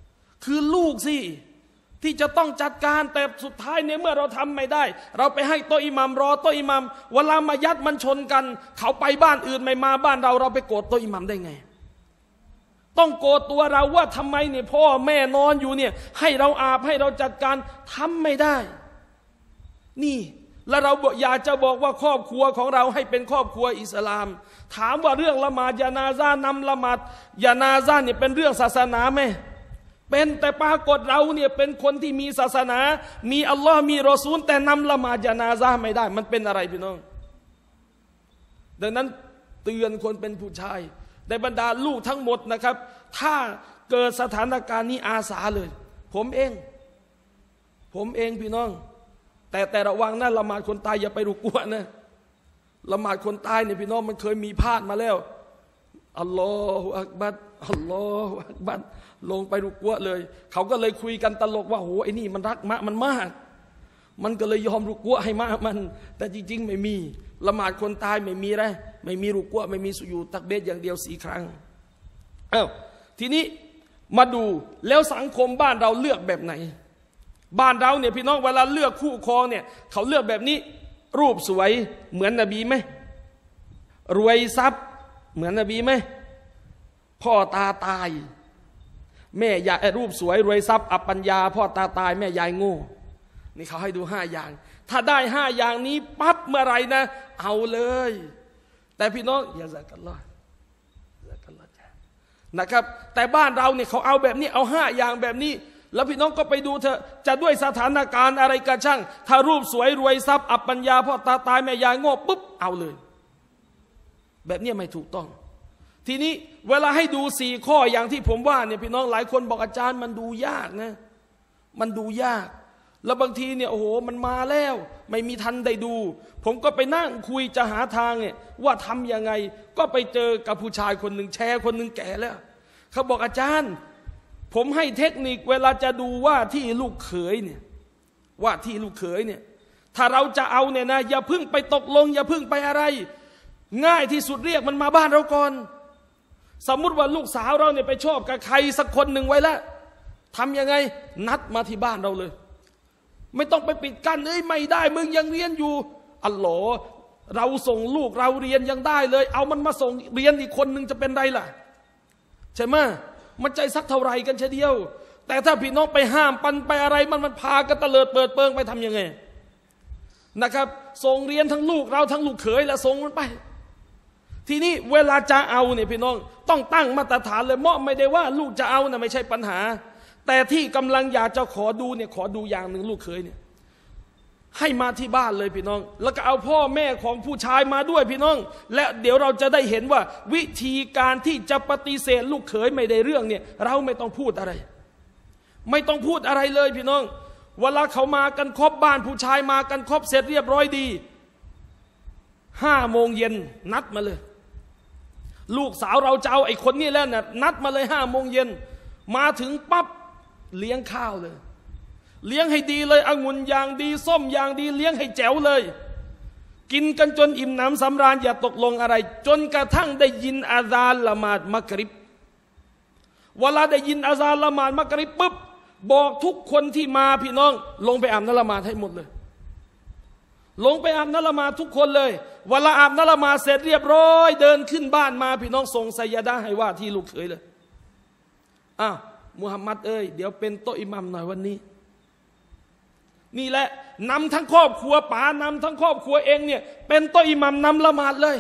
คือลูกสิที่จะต้องจัดการแต่สุดท้ายเนี่ยเมื่อเราทำไม่ได้เราไปให้โต๊ะอิหมัมรอโต๊ะอิหมัมเวลามายัดมันชนกันเขาไปบ้านอื่นไม่มาบ้านเราเราไปโกรธโต๊ะอิหมัมได้ไงต้องโกรธตัวเราว่าทำไมเนี่ยพ่อแม่นอนอยู่เนี่ยให้เราอาบให้เราจัดการทำไม่ได้นี่แล้วเราอยากจะบอกว่าครอบครัวของเราให้เป็นครอบครัวอิสลามถามว่าเรื่องละหมาดยานาซานำละหมาดยานาซาเนี่ยเป็นเรื่องศาสนาไหมเป็นแต่ปรากฏเราเนี่ยเป็นคนที่มีศาสนามีอัลลอฮ์มีรอซูลแต่นำละหมาดยานาซาไม่ได้มันเป็นอะไรพี่น้องดังนั้นเตือนคนเป็นผู้ชายในบรรดาลูกทั้งหมดนะครับถ้าเกิดสถานการณ์นี้อาสาเลยผมเองผมเองพี่น้องแต่แต่ระวังนะละหมาดคนตายอย่าไปรุกัวนะละหมาดคนตายเนี่ยพี่น้องมันเคยมีพลาดมาแล้วอัลลอฮฺอักบัรอัลลอฮฺอักบัรลงไปรุกัวเลยเขาก็เลยคุยกันตลกว่าโหไอ้นี่มันรักมะมันมากมันก็เลยยอมรุกัวให้มากมันแต่จริงๆไม่มีละหมาดคนตายไม่มีไรไม่มีรุกัวไม่มีสุญูดตักเบรอย่างเดียวสี่ครั้งอ้าวทีนี้มาดูแล้วสังคมบ้านเราเลือกแบบไหนบ้านเราเนี่ยพี่น้องเวลาเลือกคู่ครองเนี่ยเขาเลือกแบบนี้รูปสวยเหมือนนบีไหมรวยทรัพย์เหมือนนบีไหมพ่อตาตายแม่ยายรูปสวยรวยทรัพย์อัปปัญญาพ่อตาตายแม่ยายโง่นี่เขาให้ดูห้าอย่างถ้าได้ห้าอย่างนี้ปั๊บเมื่อไรนะเอาเลยแต่พี่น้องอย่าสักกันลอดสักกันลอดนะครับแต่บ้านเราเนี่ยเขาเอาแบบนี้เอาห้าอย่างแบบนี้แล้วพี่น้องก็ไปดูเถอะจะด้วยสถานการณ์อะไรก็ช่างถ้ารูปสวยรวยทรัพย์อัปปัญญาพ่อตาตายแม่ยายโง่ปุ๊บเอาเลยแบบนี้ไม่ถูกต้องทีนี้เวลาให้ดูสี่ข้ออย่างที่ผมว่าเนี่ยพี่น้องหลายคนบอกอาจารย์มันดูยากนะมันดูยากแล้วบางทีเนี่ยโอ้โหมันมาแล้วไม่มีทันได้ดูผมก็ไปนั่งคุยจะหาทางเนี่ยว่าทำยังไงก็ไปเจอกับผู้ชายคนหนึ่งแชร์คนหนึ่งแก่แล้วเขาบอกอาจารย์ผมให้เทคนิคเวลาจะดูว่าที่ลูกเขยเนี่ยว่าที่ลูกเขยเนี่ยถ้าเราจะเอาเนี่ยนะอย่าพึ่งไปตกลงอย่าพึ่งไปอะไรง่ายที่สุดเรียกมันมาบ้านเราก่อนสมมุติว่าลูกสาวเราเนี่ยไปชอบกับใครสักคนหนึ่งไว้แล้วทำยังไงนัดมาที่บ้านเราเลยไม่ต้องไปปิดกั้นเอ้ยไม่ได้มึงยังเรียนอยู่อัลลอฮ์เราส่งลูกเราเรียนยังได้เลยเอามันมาส่งเรียนอีกคนหนึ่งจะเป็นไรล่ะใช่ไหมมันใจสักเท่าไรกันเฉยเดียวแต่ถ้าพี่น้องไปห้ามปันไปอะไรมันมันพากันตะเลิดเปิดเปิงไปทำยังไงนะครับส่งเรียนทั้งลูกเราทั้งลูกเขยและส่งมันไปทีนี้เวลาจะเอาเนี่ยพี่น้องต้องตั้งมาตรฐานเลยเหมาะไม่ได้ว่าลูกจะเอานะไม่ใช่ปัญหาแต่ที่กำลังอยากจะขอดูเนี่ยขอดูอย่างหนึ่งลูกเขยเนี่ยให้มาที่บ้านเลยพี่น้องแล้วก็เอาพ่อแม่ของผู้ชายมาด้วยพี่น้องและเดี๋ยวเราจะได้เห็นว่าวิธีการที่จะปฏิเสธลูกเขยไม่ได้เรื่องเนี่ยเราไม่ต้องพูดอะไรไม่ต้องพูดอะไรเลยพี่น้องเวลาเขามากันครบบ้านผู้ชายมากันครบเสร็จเรียบร้อยดีห้าโมงเย็นนัดมาเลยลูกสาวเราจะเอาไอ้คนนี้แล้วนะนัดมาเลยห้าโมงเย็นมาถึงปั๊บเลี้ยงข้าวเลยเลี้ยงให้ดีเลยองุ่นอย่างดีส้มอย่างดีเลี้ยงให้แจ๋วเลยกินกันจนอิ่มหนำสำราญอย่าตกลงอะไรจนกระทั่งได้ยินอาซานละหมาดมักริบเวลาได้ยินอาซานละหมาดมักริบปุ๊บบอกทุกคนที่มาพี่น้องลงไปอาบน้ำละหมาดให้หมดเลยลงไปอาบน้ำละหมาดทุกคนเลยเวลาอาบน้ำละหมาดเสร็จเรียบร้อยเดินขึ้นบ้านมาพี่น้องส่งไซยาดะให้ว่าที่ลูกเขยเลยอ้าวมุฮัมมัดเอ้ยเดี๋ยวเป็นโต๊ะอิหมัมหน่อยวันนี้นี่แหละนำทั้งครอบครัวป๋านำทั้งครอบครัวเองเนี่ยเป็นโต๊ะอิหมัมนำละหมาดเลย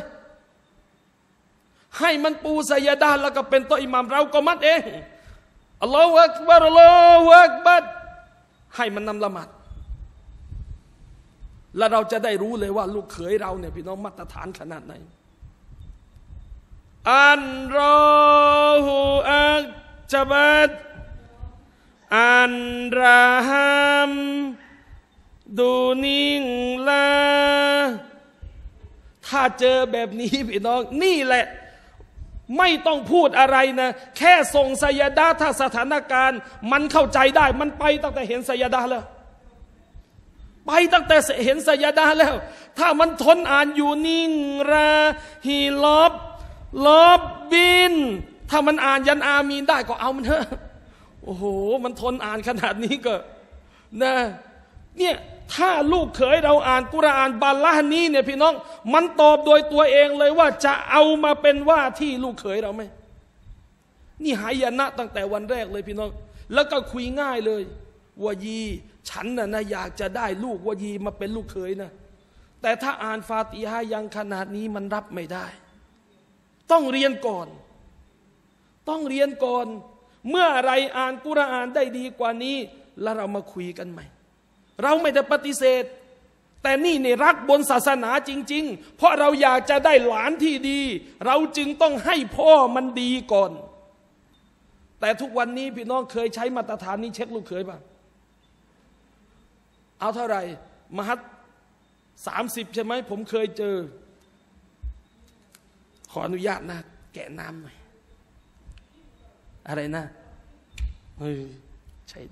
ให้มันปูไซยาดะแล้วก็เป็นโต๊ะอิหมัมเราก็มัดเองอัลลอฮฺอักบัรอัลลอฮฺอักบัรให้มันนำละหมาดแล้วเราจะได้รู้เลยว่าลูกเขยเราเนี่ยพี่น้องมาตรฐานขนาดไหนอันรอฮูอักจบัดอันราฮัมดูนิงลาถ้าเจอแบบนี้พี่น้องนี่แหละไม่ต้องพูดอะไรนะแค่ส่งไซยาดะถ้าสถานการณ์มันเข้าใจได้มันไปตั้งแต่เห็นไซยาดะแล้วไปตั้งแต่เห็นไซยาดะแล้วถ้ามันทนอ่านอยู่นิ่งราฮีลอบลอบบินถ้ามันอ่านยันอามีนได้ก็เอามันเถอะโอ้โหมันทนอ่านขนาดนี้ก็นะเนี่ยถ้าลูกเขยเราอ่านกุรอานบาลานี้เนี่ยพี่น้องมันตอบโดยตัวเองเลยว่าจะเอามาเป็นว่าที่ลูกเขยเราไหมนี่หายนะตั้งแต่วันแรกเลยพี่น้องแล้วก็คุยง่ายเลยวะยีฉันน่ะนะอยากจะได้ลูกวะยีมาเป็นลูกเขยนะแต่ถ้าอ่านฟาติฮะห์ยังขนาดนี้มันรับไม่ได้ต้องเรียนก่อนต้องเรียนก่อนเมื่อไรอ่านกุรอานได้ดีกว่านี้แล้วเรามาคุยกันใหม่เราไม่ได้ปฏิเสธแต่นี่เนี่ยรักบนศาสนาจริงๆเพราะเราอยากจะได้หลานที่ดีเราจึงต้องให้พ่อมันดีก่อนแต่ทุกวันนี้พี่น้องเคยใช้มาตรฐานนี้เช็คลูกเขยป่ะเอาเท่าไหร่มหัดสามสิบใช่ไหมผมเคยเจอขออนุญาตนะแกะน้ำหน่อยอะไรนะเฮ้ยใช่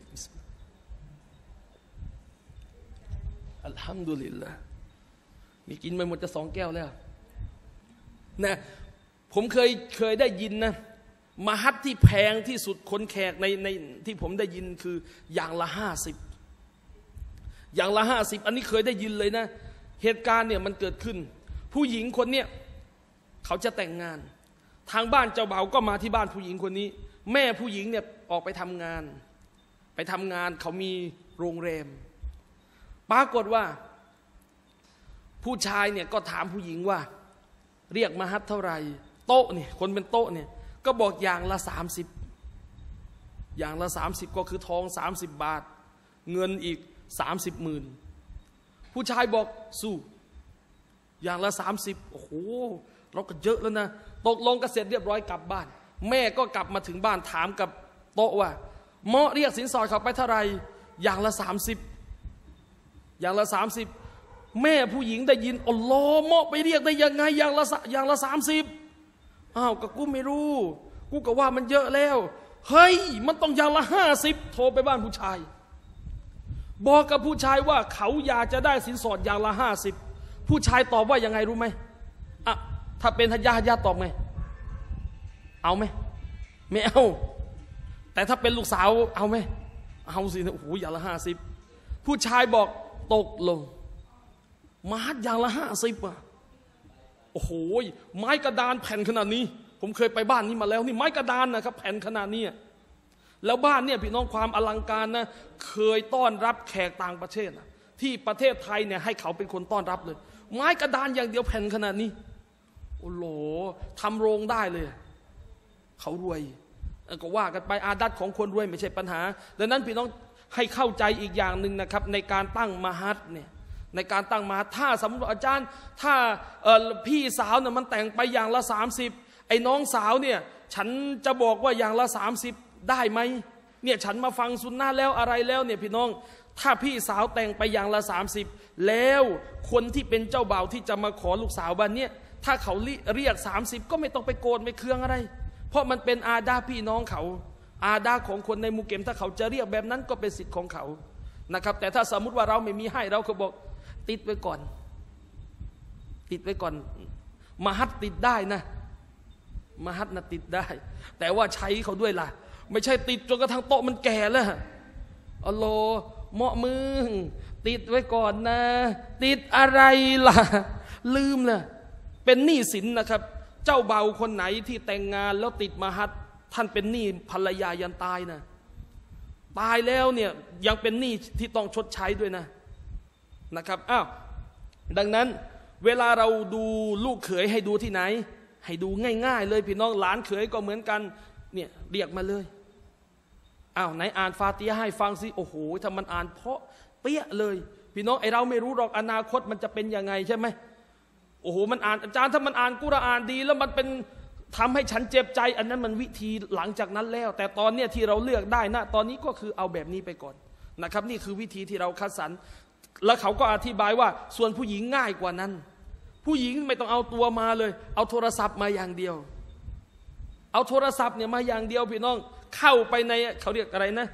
อัลฮัมดุลิลละมีกินไปหมดจะสองแก้วแล้วนะผมเคยเคยได้ยินนะมหัดที่แพงที่สุดคนแขกในในที่ผมได้ยินคืออย่างละห้าสิบอย่างละห้าสิบอันนี้เคยได้ยินเลยนะเหตุการณ์เนี่ยมันเกิดขึ้นผู้หญิงคนเนี้ยเขาจะแต่งงานทางบ้านเจ้าบ่าวก็มาที่บ้านผู้หญิงคนนี้แม่ผู้หญิงเนี่ยออกไปทำงานไปทำงานเขามีโรงแรมปรากฏว่าผู้ชายเนี่ยก็ถามผู้หญิงว่าเรียกมหัดเท่าไหร่โต๊ะเนี่ยคนเป็นโต๊ะเนี่ยก็บอกอย่างละสามสิบอย่างละสามสิบก็คือทองสามสิบบาทเงินอีกสามสิบหมื่นผู้ชายบอกสู้อย่างละสามสิบโอ้โหเราก็เยอะแล้วนะตกลงกันเสร็จเรียบร้อยกลับบ้านแม่ก็กลับมาถึงบ้านถามกับโต๊ะว่าเหมาะเรียกสินสอดเขาไปเท่าไหร่อย่างละสามสิบอย่างละสามสิบแม่ผู้หญิงได้ยินอัลลอฮ์เหมาะไปเรียกได้ยังไงอย่างละอย่างละสามสิบอ้าวก็กูไม่รู้กูก็ว่ามันเยอะแล้วเฮ้ยมันต้องอย่างละห้าสิบโทรไปบ้านผู้ชายบอกกับผู้ชายว่าเขาอยากจะได้สินสอดอย่างละห้าสิบผู้ชายตอบว่ายังไงรู้ไหมอ่ะถ้าเป็นทายาทยาตอบไงเอาไหมไม่เอาแต่ถ้าเป็นลูกสาวเอาไหมเอาสิโอ้โหอย่างละห้าสิบผู้ชายบอกตกลงมาหัดอย่างละห้าสิบอ่ะโอ้โหไม้กระดานแผ่นขนาดนี้ผมเคยไปบ้านนี้มาแล้วนี่ไม้กระดานนะครับแผ่นขนาดนี้แล้วบ้านเนี่ยพี่น้องความอลังการนะเคยต้อนรับแขกต่างประเทศนะที่ประเทศไทยเนี่ยให้เขาเป็นคนต้อนรับเลยไม้กระดานอย่างเดียวแผ่นขนาดนี้โอ้โหทำโรงได้เลยเขารวยก็ว่ากันไปอาดัตของคนรวยไม่ใช่ปัญหาดังนั้นพี่น้องให้เข้าใจอีกอย่างหนึ่งนะครับในการตั้งมหัดเนี่ยในการตั้งมหัดถ้าสมมติอาจารย์ถ้าพี่สาวเนี่ยมันแต่งไปอย่างละสามสิบไอ้น้องสาวเนี่ยฉันจะบอกว่าอย่างละสามสิบได้ไหมเนี่ยฉันมาฟังซุนนะห์แล้วอะไรแล้วเนี่ยพี่น้องถ้าพี่สาวแต่งไปอย่างละสามสิบแล้วคนที่เป็นเจ้าบ่าวที่จะมาขอลูกสาวบ้านเนี่ยถ้าเขาเรียกสามสิบก็ไม่ต้องไปโกรธไม่เคืองอะไรเพราะมันเป็นอาดาพี่น้องเขาอาดาของคนในมุเกมถ้าเขาจะเรียกแบบนั้นก็เป็นสิทธิ์ของเขานะครับแต่ถ้าสมมุติว่าเราไม่มีให้เราก็บอกติดไว้ก่อนติดไว้ก่อนมหัดติดได้นะมหัดนะติดได้แต่ว่าใช้เขาด้วยล่ะไม่ใช่ติดจนกระทั่งโต๊ะมันแก่แล้วอัลโหลเหมาะมึงติดไว้ก่อนนะติดอะไรล่ะลืมเลยเป็นหนี้สินนะครับเจ้าเบาคนไหนที่แต่งงานแล้วติดมหัดท่านเป็นหนี้ภรรยายันตายนะตายแล้วเนี่ยยังเป็นหนี้ที่ต้องชดใช้ด้วยนะนะครับอ้าวดังนั้นเวลาเราดูลูกเขยให้ดูที่ไหนให้ดูง่ายๆเลยพี่น้องหลานเขยก็เหมือนกันเนี่ยเรียกมาเลยอ้าวไหนอ่านฟาติฮะห์ให้ฟังสิโอ้โหถ้ามันอ่านเพราะเปี้ยเลยพี่น้องไอเราไม่รู้หรอกอนาคตมันจะเป็นยังไงใช่ไหมโอ้โหมันอ่านอาจารย์ถ้ามันอ่านกุรอานดีแล้วมันเป็นทำให้ฉันเจ็บใจอันนั้นมันวิธีหลังจากนั้นแล้วแต่ตอนเนี้ยที่เราเลือกได้นะตอนนี้ก็คือเอาแบบนี้ไปก่อนนะครับนี่คือวิธีที่เราคัดสรรแล้วเขาก็อธิบายว่าส่วนผู้หญิงง่ายกว่านั้นผู้หญิงไม่ต้องเอาตัวมาเลยเอาโทรศัพท์มาอย่างเดียวเอาโทรศัพท์เนี่ยมาอย่างเดียวพี่น้องเข้าไปในเขาเรียกอะไรนะ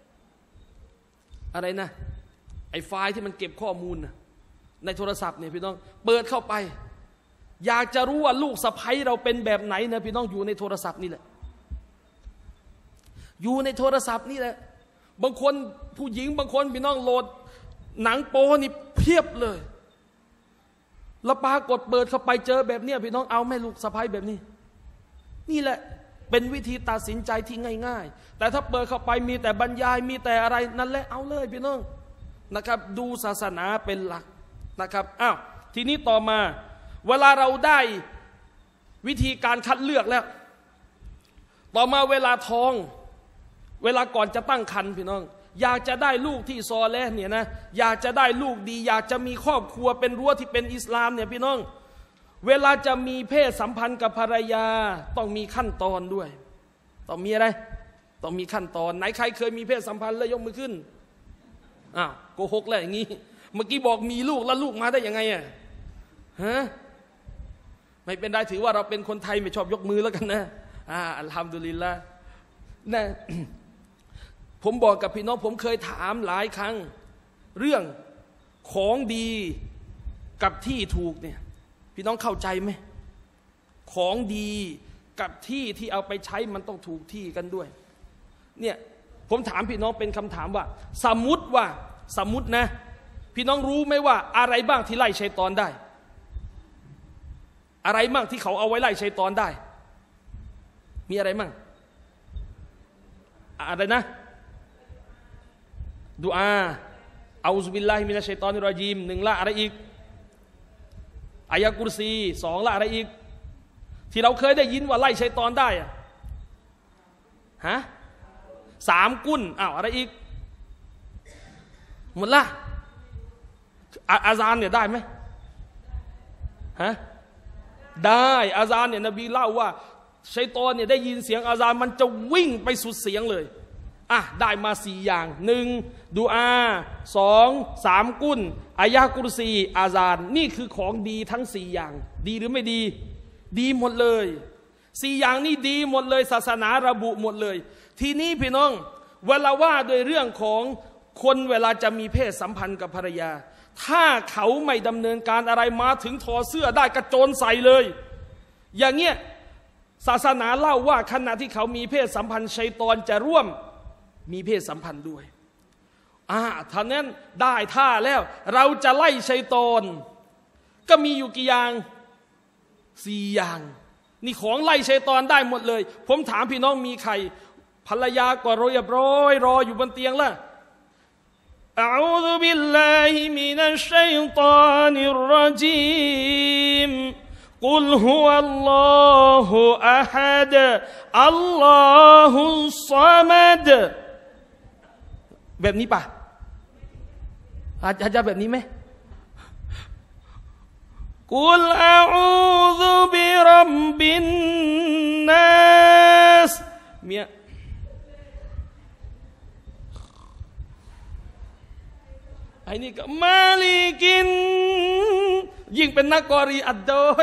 อะไรนะไอ้ไฟล์ที่มันเก็บข้อมูลนะในโทรศัพท์เนี่ยพี่น้องเปิดเข้าไปอยากจะรู้ว่าลูกสะใภ้เราเป็นแบบไหนนะพี่น้องอยู่ในโทรศัพท์นี่แหละอยู่ในโทรศัพท์นี่แหละบางคนผู้หญิงบางคนพี่น้องโหลดหนังโป๊นี่เพียบเลยแล้วปรากฏเปิดเข้าไปเจอแบบเนี้ยพี่น้องเอาแม่ลูกสะใภ้แบบนี้นี่แหละเป็นวิธีตัดสินใจที่ง่ายๆแต่ถ้าเปิดเข้าไปมีแต่บรรยายมีแต่อะไรนั่นแหละเอาเลยพี่น้องนะครับดูศาสนาเป็นหลักนะครับอ้าวทีนี้ต่อมาเวลาเราได้วิธีการคัดเลือกแล้วต่อมาเวลาท้องเวลาก่อนจะตั้งครรภ์พี่น้องอยากจะได้ลูกที่ซอเลห์เนี่ยนะอยากจะได้ลูกดีอยากจะมีครอบครัวเป็นรั้วที่เป็นอิสลามเนี่ยพี่น้องเวลาจะมีเพศสัมพันธ์กับภรรยาต้องมีขั้นตอนด้วยต้องมีอะไรต้องมีขั้นตอนไหนใครเคยมีเพศสัมพันธ์แล้วยกมือขึ้นอ้าวโกหกแล้วอย่างนี้เมื่อกี้บอกมีลูกแล้วลูกมาได้ยังไงอ่ะฮะไม่เป็นไรถือว่าเราเป็นคนไทยไม่ชอบยกมือแล้วกันนะอ่าอัลฮัมดุลิลละนะ ผมบอกกับพี่น้องผมเคยถามหลายครั้งเรื่องของดีกับที่ถูกเนี่ยพี่น้องเข้าใจไหมของดีกับที่ที่เอาไปใช้มันต้องถูกที่กันด้วยเนี่ยผมถามพี่น้องเป็นคำถามว่าสมมุติว่าสมมุตินะพี่น้องรู้ไหมว่าอะไรบ้างที่ไล่ชัยฏอนได้อะไรบ้างที่เขาเอาไว้ไล่ชัยฏอนได้มีอะไรบ้างอะไรนะดุอาเอาซุบิลลาฮิมินัชชัยฏอนิรรญีมหนึ่งละอะไรอีกอายะกุรซีสองละอะไรอีกที่เราเคยได้ยินว่าไล่ชัยฏอนได้อะฮะสามกุนอ้าวอะไรอีกหมดละอาซานเนี่ยได้ไหมฮะได้อาซานเนี่ยนบีเล่าว่าชัยฏอนเนี่ยได้ยินเสียงอาซานมันจะวิ่งไปสุดเสียงเลยอ่ะได้มาสี่อย่างหนึ่งดุอาสองสามกุนอายะกุรซีอาซานนี่คือของดีทั้งสี่อย่างดีหรือไม่ดีดีหมดเลยสี่อย่างนี้ดีหมดเลยศาสนาระบุหมดเลยทีนี้พี่น้องเวลาว่าโดยเรื่องของคนเวลาจะมีเพศสัมพันธ์กับภรรยาถ้าเขาไม่ดำเนินการอะไรมาถึงถอดเสื้อได้กระโจนใส่เลยอย่างเงี้ยศาสนาเล่าว่าขณะที่เขามีเพศสัมพันธ์ชัยฏอนจะร่วมมีเพศสัมพันธ์ด้วยอ่าท่านั้นได้ท่าแล้วเราจะไล่ชัยฏอนก็มีอยู่กี่อย่างสี่อย่างนี่ของไล่ชัยฏอนได้หมดเลยผมถามพี่น้องมีใครภรรยาก็รอเรียบร้อยรออยู่บนเตียงละอะอูซุบิลลาฮิมินัชชัยฏอนิรรญีมกุลฮุวัลลอฮุอะฮัดอัลลอฮุศอมัดแบบนี้ป่ะอาจารย์แบบนี้ไหมกุลอะอูซุบิร็อบบินนัสเมียไอ้นี่ก็มาลิกินยิ่งเป็นนักกอรีอัดโดย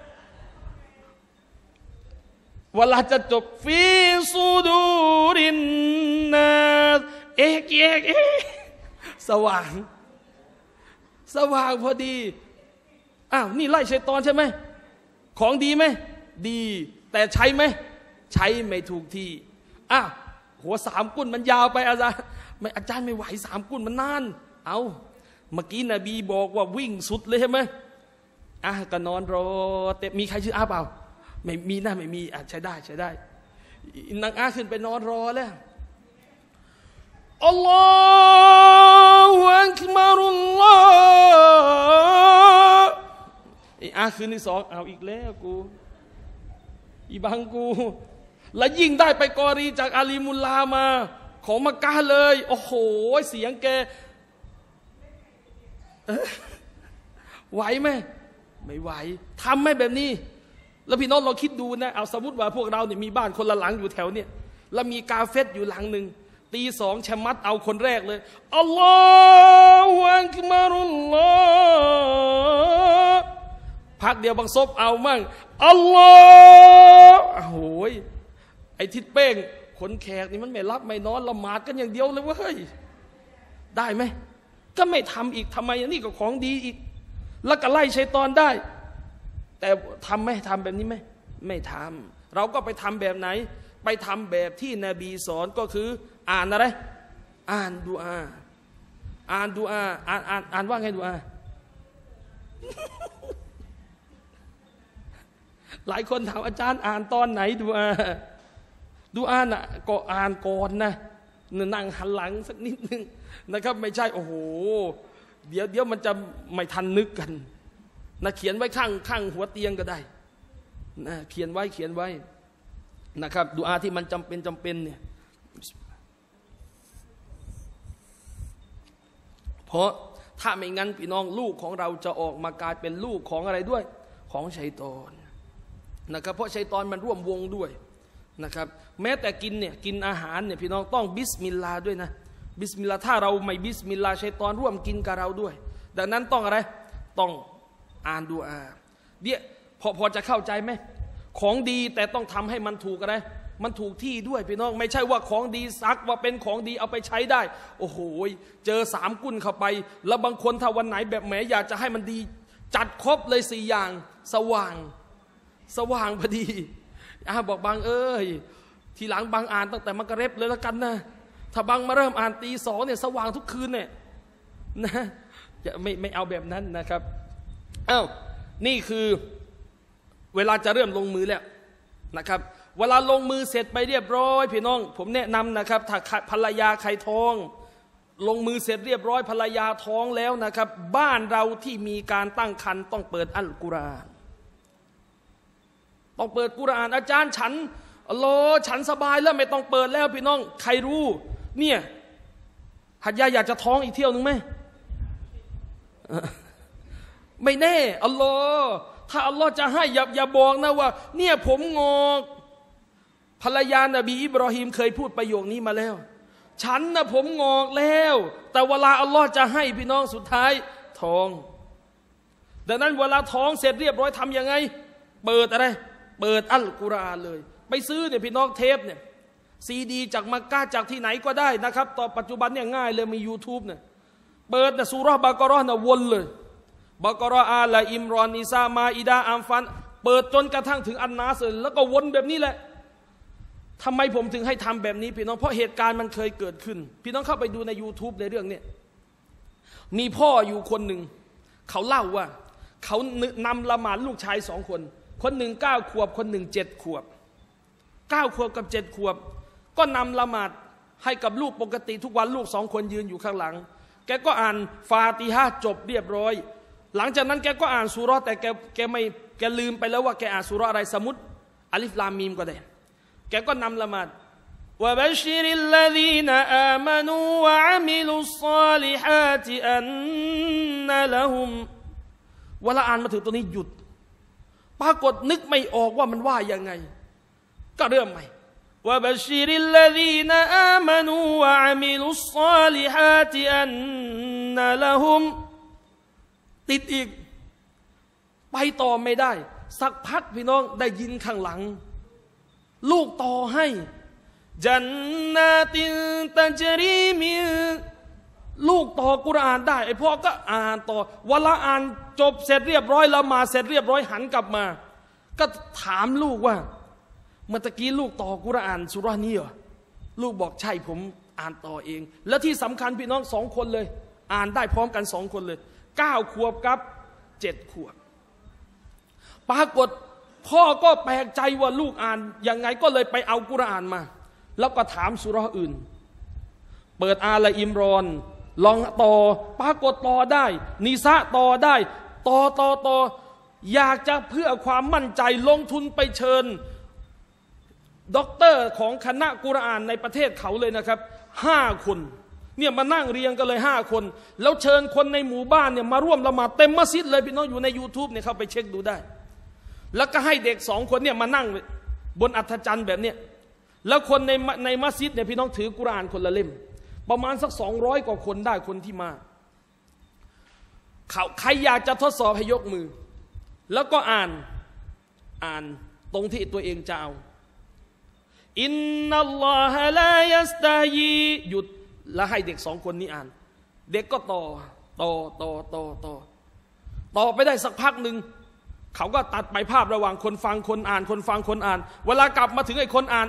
เวลาจะจบฟีซูดูรินนัสเอ๊ะเอ๊ะเอ๊ะสว่างสว่างพอดีอ้าวนี่ไล่ชัยฏอนใช่ไหมของดีไหมดีแต่ใช้ไหมใช้ไม่ถูกที่อ้าวหัวสามกุนมันยาวไปอาจารย์ไม่อาจารย์ไม่ไหวสามกุนมันนานเอาเมื่อกี้นบีบอกว่าวิ่งสุดเลยใช่ไหมอ่ะก็นอนรอแต่มีใครชื่ออาเปล่าไม่มีนะไม่มีอ่ะใช้ได้ใช้ได้นางอาขึ้นไปนอนรอแล้วอัลลอฮฺอักบารุลลอฮฺอีอาคืนที่สองเอาอีกแล้วกูอีบังกูและยิ่งได้ไปกอรีจากอาลีมุลลามาของมักกะฮ์เลยโอ้โหเสียงแกไหวไหมไม่ไหวทำไหมแบบนี้แล้วพี่น้องเราคิดดูนะเอาสมมติว่าพวกเราเนี่ยมีบ้านคนละหลังอยู่แถวเนี่ยแล้วมีกาเฟสอยู่หลังหนึ่งตีสองชะมัดเอาคนแรกเลยอัลลอฮฺอักบารุลลอฮฺพักเดียวบางซบเอามั่งอัลลอฮฺโอ้ยไอ้ทิดเป้งคนแขกนี่มันไม่รับไม่นอนละหมาดกันอย่างเดียวเลยเว้ยได้ไหมก็ไม่ทำอีกทำไมนี่ก็ของดีอีกแล้วก็ไล่ชัยฏอนได้แต่ทำไหมทำแบบนี้ไหมไม่ทำเราก็ไปทำแบบไหนไปทำแบบที่นบีสอนก็คืออ่านอะไรอ่านดุอาอ่านดุอาอ่านอ่านอ่านว่าไงดุอาหลายคนถามอาจารย์อ่านตอนไหนดุอาดุอาน่ะก็อ่านก่อนนะนั่งหันหลังสักนิดนึงนะครับไม่ใช่โอ้โหเดี๋ยวเดี๋ยวมันจะไม่ทันนึกกันนะเขียนไว้ข้างข้างหัวเตียงก็ได้นะเขียนไว้เขียนไว้นะครับดุอาที่มันจำเป็นจำเป็นเนี่ยเพราะถ้าไม่งั้นพี่น้องลูกของเราจะออกมากลายเป็นลูกของอะไรด้วยของชัยฏอนนะครับเพราะชัยฏอนมันร่วมวงด้วยนะครับแม้แต่กินเนี่ยกินอาหารเนี่ยพี่น้องต้องบิสมิลลาห์ด้วยนะบิสมิลลาห์ถ้าเราไม่บิสมิลลาห์ชัยฏอนร่วมกินกับเราด้วยดังนั้นต้องอะไรต้องอ่านดุอาเดี๋ยวพอพอจะเข้าใจไหมของดีแต่ต้องทำให้มันถูกอะไรมันถูกที่ด้วยพี่น้องไม่ใช่ว่าของดีซักว่าเป็นของดีเอาไปใช้ได้โอ้โหเจอสามกุ่นเข้าไปแล้วบางคนถ้าวันไหนแบบแหมอยากจะให้มันดีจัดครบเลยสี่อย่างสว่างสว่างพอดีอ่าบอกบางเอ้ยทีหลังบางอ่านตั้งแต่มักริบเลยแล้วกันนะถ้าบางมาเริ่มอ่านตีสองเนี่ยสว่างทุกคืนเนี่ยนะจะไม่ไม่เอาแบบนั้นนะครับอ้าวนี่คือเวลาจะเริ่มลงมือแล้วนะครับเวลาลงมือเสร็จไปเรียบร้อยพี่น้องผมแนะนำนะครับถ้าภรรยาใครท้องลงมือเสร็จเรียบร้อยภรรยาท้องแล้วนะครับบ้านเราที่มีการตั้งครรภ์ต้องเปิดอัลกุรอานต้องเปิดกุรอานอาจารย์ฉันอัลลอฮ์ฉันสบายแล้วไม่ต้องเปิดแล้วพี่น้องใครรู้เนี่ยหัดยาอยากจะท้องอีกเที่ยวนึงไหมไม่แน่อัลลอฮ์ถ้าอัลลอฮ์จะให้อย่าอย่าบอกนะว่าเนี่ยผมงอกภรรยานบีอิบรอฮีมเคยพูดประโยคนี้มาแล้วฉันนะผมงอกแล้วแต่เวลาอัลลอฮ์จะให้พี่น้องสุดท้ายท้องดังนั้นเวลาท้องเสร็จเรียบร้อยทำยังไงเปิดอะไรเปิดอัลกุรอานเลยไปซื้อเนี่ยพี่น้องเทปเนี่ยซีดีจากมักกะจากที่ไหนก็ได้นะครับต่อปัจจุบันเนี่ยง่ายเลยมี YouTube เนี่ยเปิดแต่ซูเราะห์บะเกาะห์น่ะวนเลยบะเกาะห์อาลอิมรอนนิสามาอิดาอัมฟันเปิดจนกระทั่งถึงอันนาสแล้วก็วนแบบนี้แหละทำไมผมถึงให้ทำแบบนี้พี่น้องเพราะเหตุการณ์มันเคยเกิดขึ้นพี่น้องเข้าไปดูใน YouTube ในเรื่องนี้มีพ่ออยู่คนหนึ่งเขาเล่าว่าเขานำละหมาดลูกชายสองคนคนหนึ่งเก้าขวบคนหนึ่งเจ็ดขวบเก้าขวบกับเจ็ดขวบก็นำละหมาดให้กับลูกปกติทุกวันลูกสองคนยืนอยู่ข้างหลังแกก็อ่านฟาติฮะห์จบเรียบร้อยหลังจากนั้นแกก็อ่านซูเราะห์แต่แกแกไม่แกลืมไปแล้วว่าแกอ่านซูเราะห์อะไรสมมุติอัลิฟลามมีมก็ได้แกก็นำละหมาดวะบัชชิริลลซีนอามานูวะอะมิลุศศอลิฮาติอันนะละฮุมเวลาอ่านมาถึงตรงนี้หยุดปรากฏนึกไม่ออกว่ามันว่ายังไงก็เริ่มใหม่วะบัชชิริลลซีนอามานูวะอะมิลุศศอลิฮาติอันนะละฮุมติดอีกไปต่อไม่ได้สักพักพี่น้องได้ยินข้างหลังลูกต่อให้จันนาตินตัจรีมิลูกต่อกุรอานได้ไอ้พ่อก็อ่านต่อเวลาอ่านจบเสร็จเรียบร้อยละหมาดเสร็จเรียบร้อยหันกลับมาก็ถามลูกว่าเมื่อกี้ลูกต่อกุรอานสุรานี้เหรอลูกบอกใช่ผมอ่านต่อเองและที่สำคัญพี่น้องสองคนเลยอ่านได้พร้อมกันสองคนเลยเก้าขวบกับเจ็ดขวบปรากฏพ่อก็แปลกใจว่าลูกอ่านยังไงก็เลยไปเอากุรอานมาแล้วก็ถามสุเราะห์อื่นเปิดอาลอิมรอนลองต่อปรากฏต่อได้นิสะต่อได้ต่อต่อต่ออยากจะเพื่อความมั่นใจลงทุนไปเชิญด็อกเตอร์ของคณะกุรอานในประเทศเขาเลยนะครับห้าคนเนี่ยมานั่งเรียงกันเลยห้าคนแล้วเชิญคนในหมู่บ้านเนี่ยมาร่วมละหมาดเต็มมัสยิดเลยพี่น้องอยู่ใน YouTube เนี่ยเข้าไปเช็คดูได้แล้วก็ให้เด็กสองคนเนี่ยมานั่งบนอัฐจันทร์แบบเนี้ยแล้วคนในในมัสยิดเนี่ยพี่น้องถือกุรอานคนละเล่มประมาณสักสองร้อยกว่าคนได้คนที่มาเขาใครอยากจะทดสอบให้ยกมือแล้วก็อ่านอ่านตรงที่ตัวเองจะเอาอินนัลลอฮะลายัสตายีหยุดแล้วให้เด็กสองคนนี้อ่านเด็กก็ต่อต่อต่อต่อต่อต่อไปได้สักพักหนึ่งเขาก็ตัดไปภาพระหว่างคนฟังคนอ่านคนฟังคนอ่านเวลากลับมาถึงไอ้คนอ่าน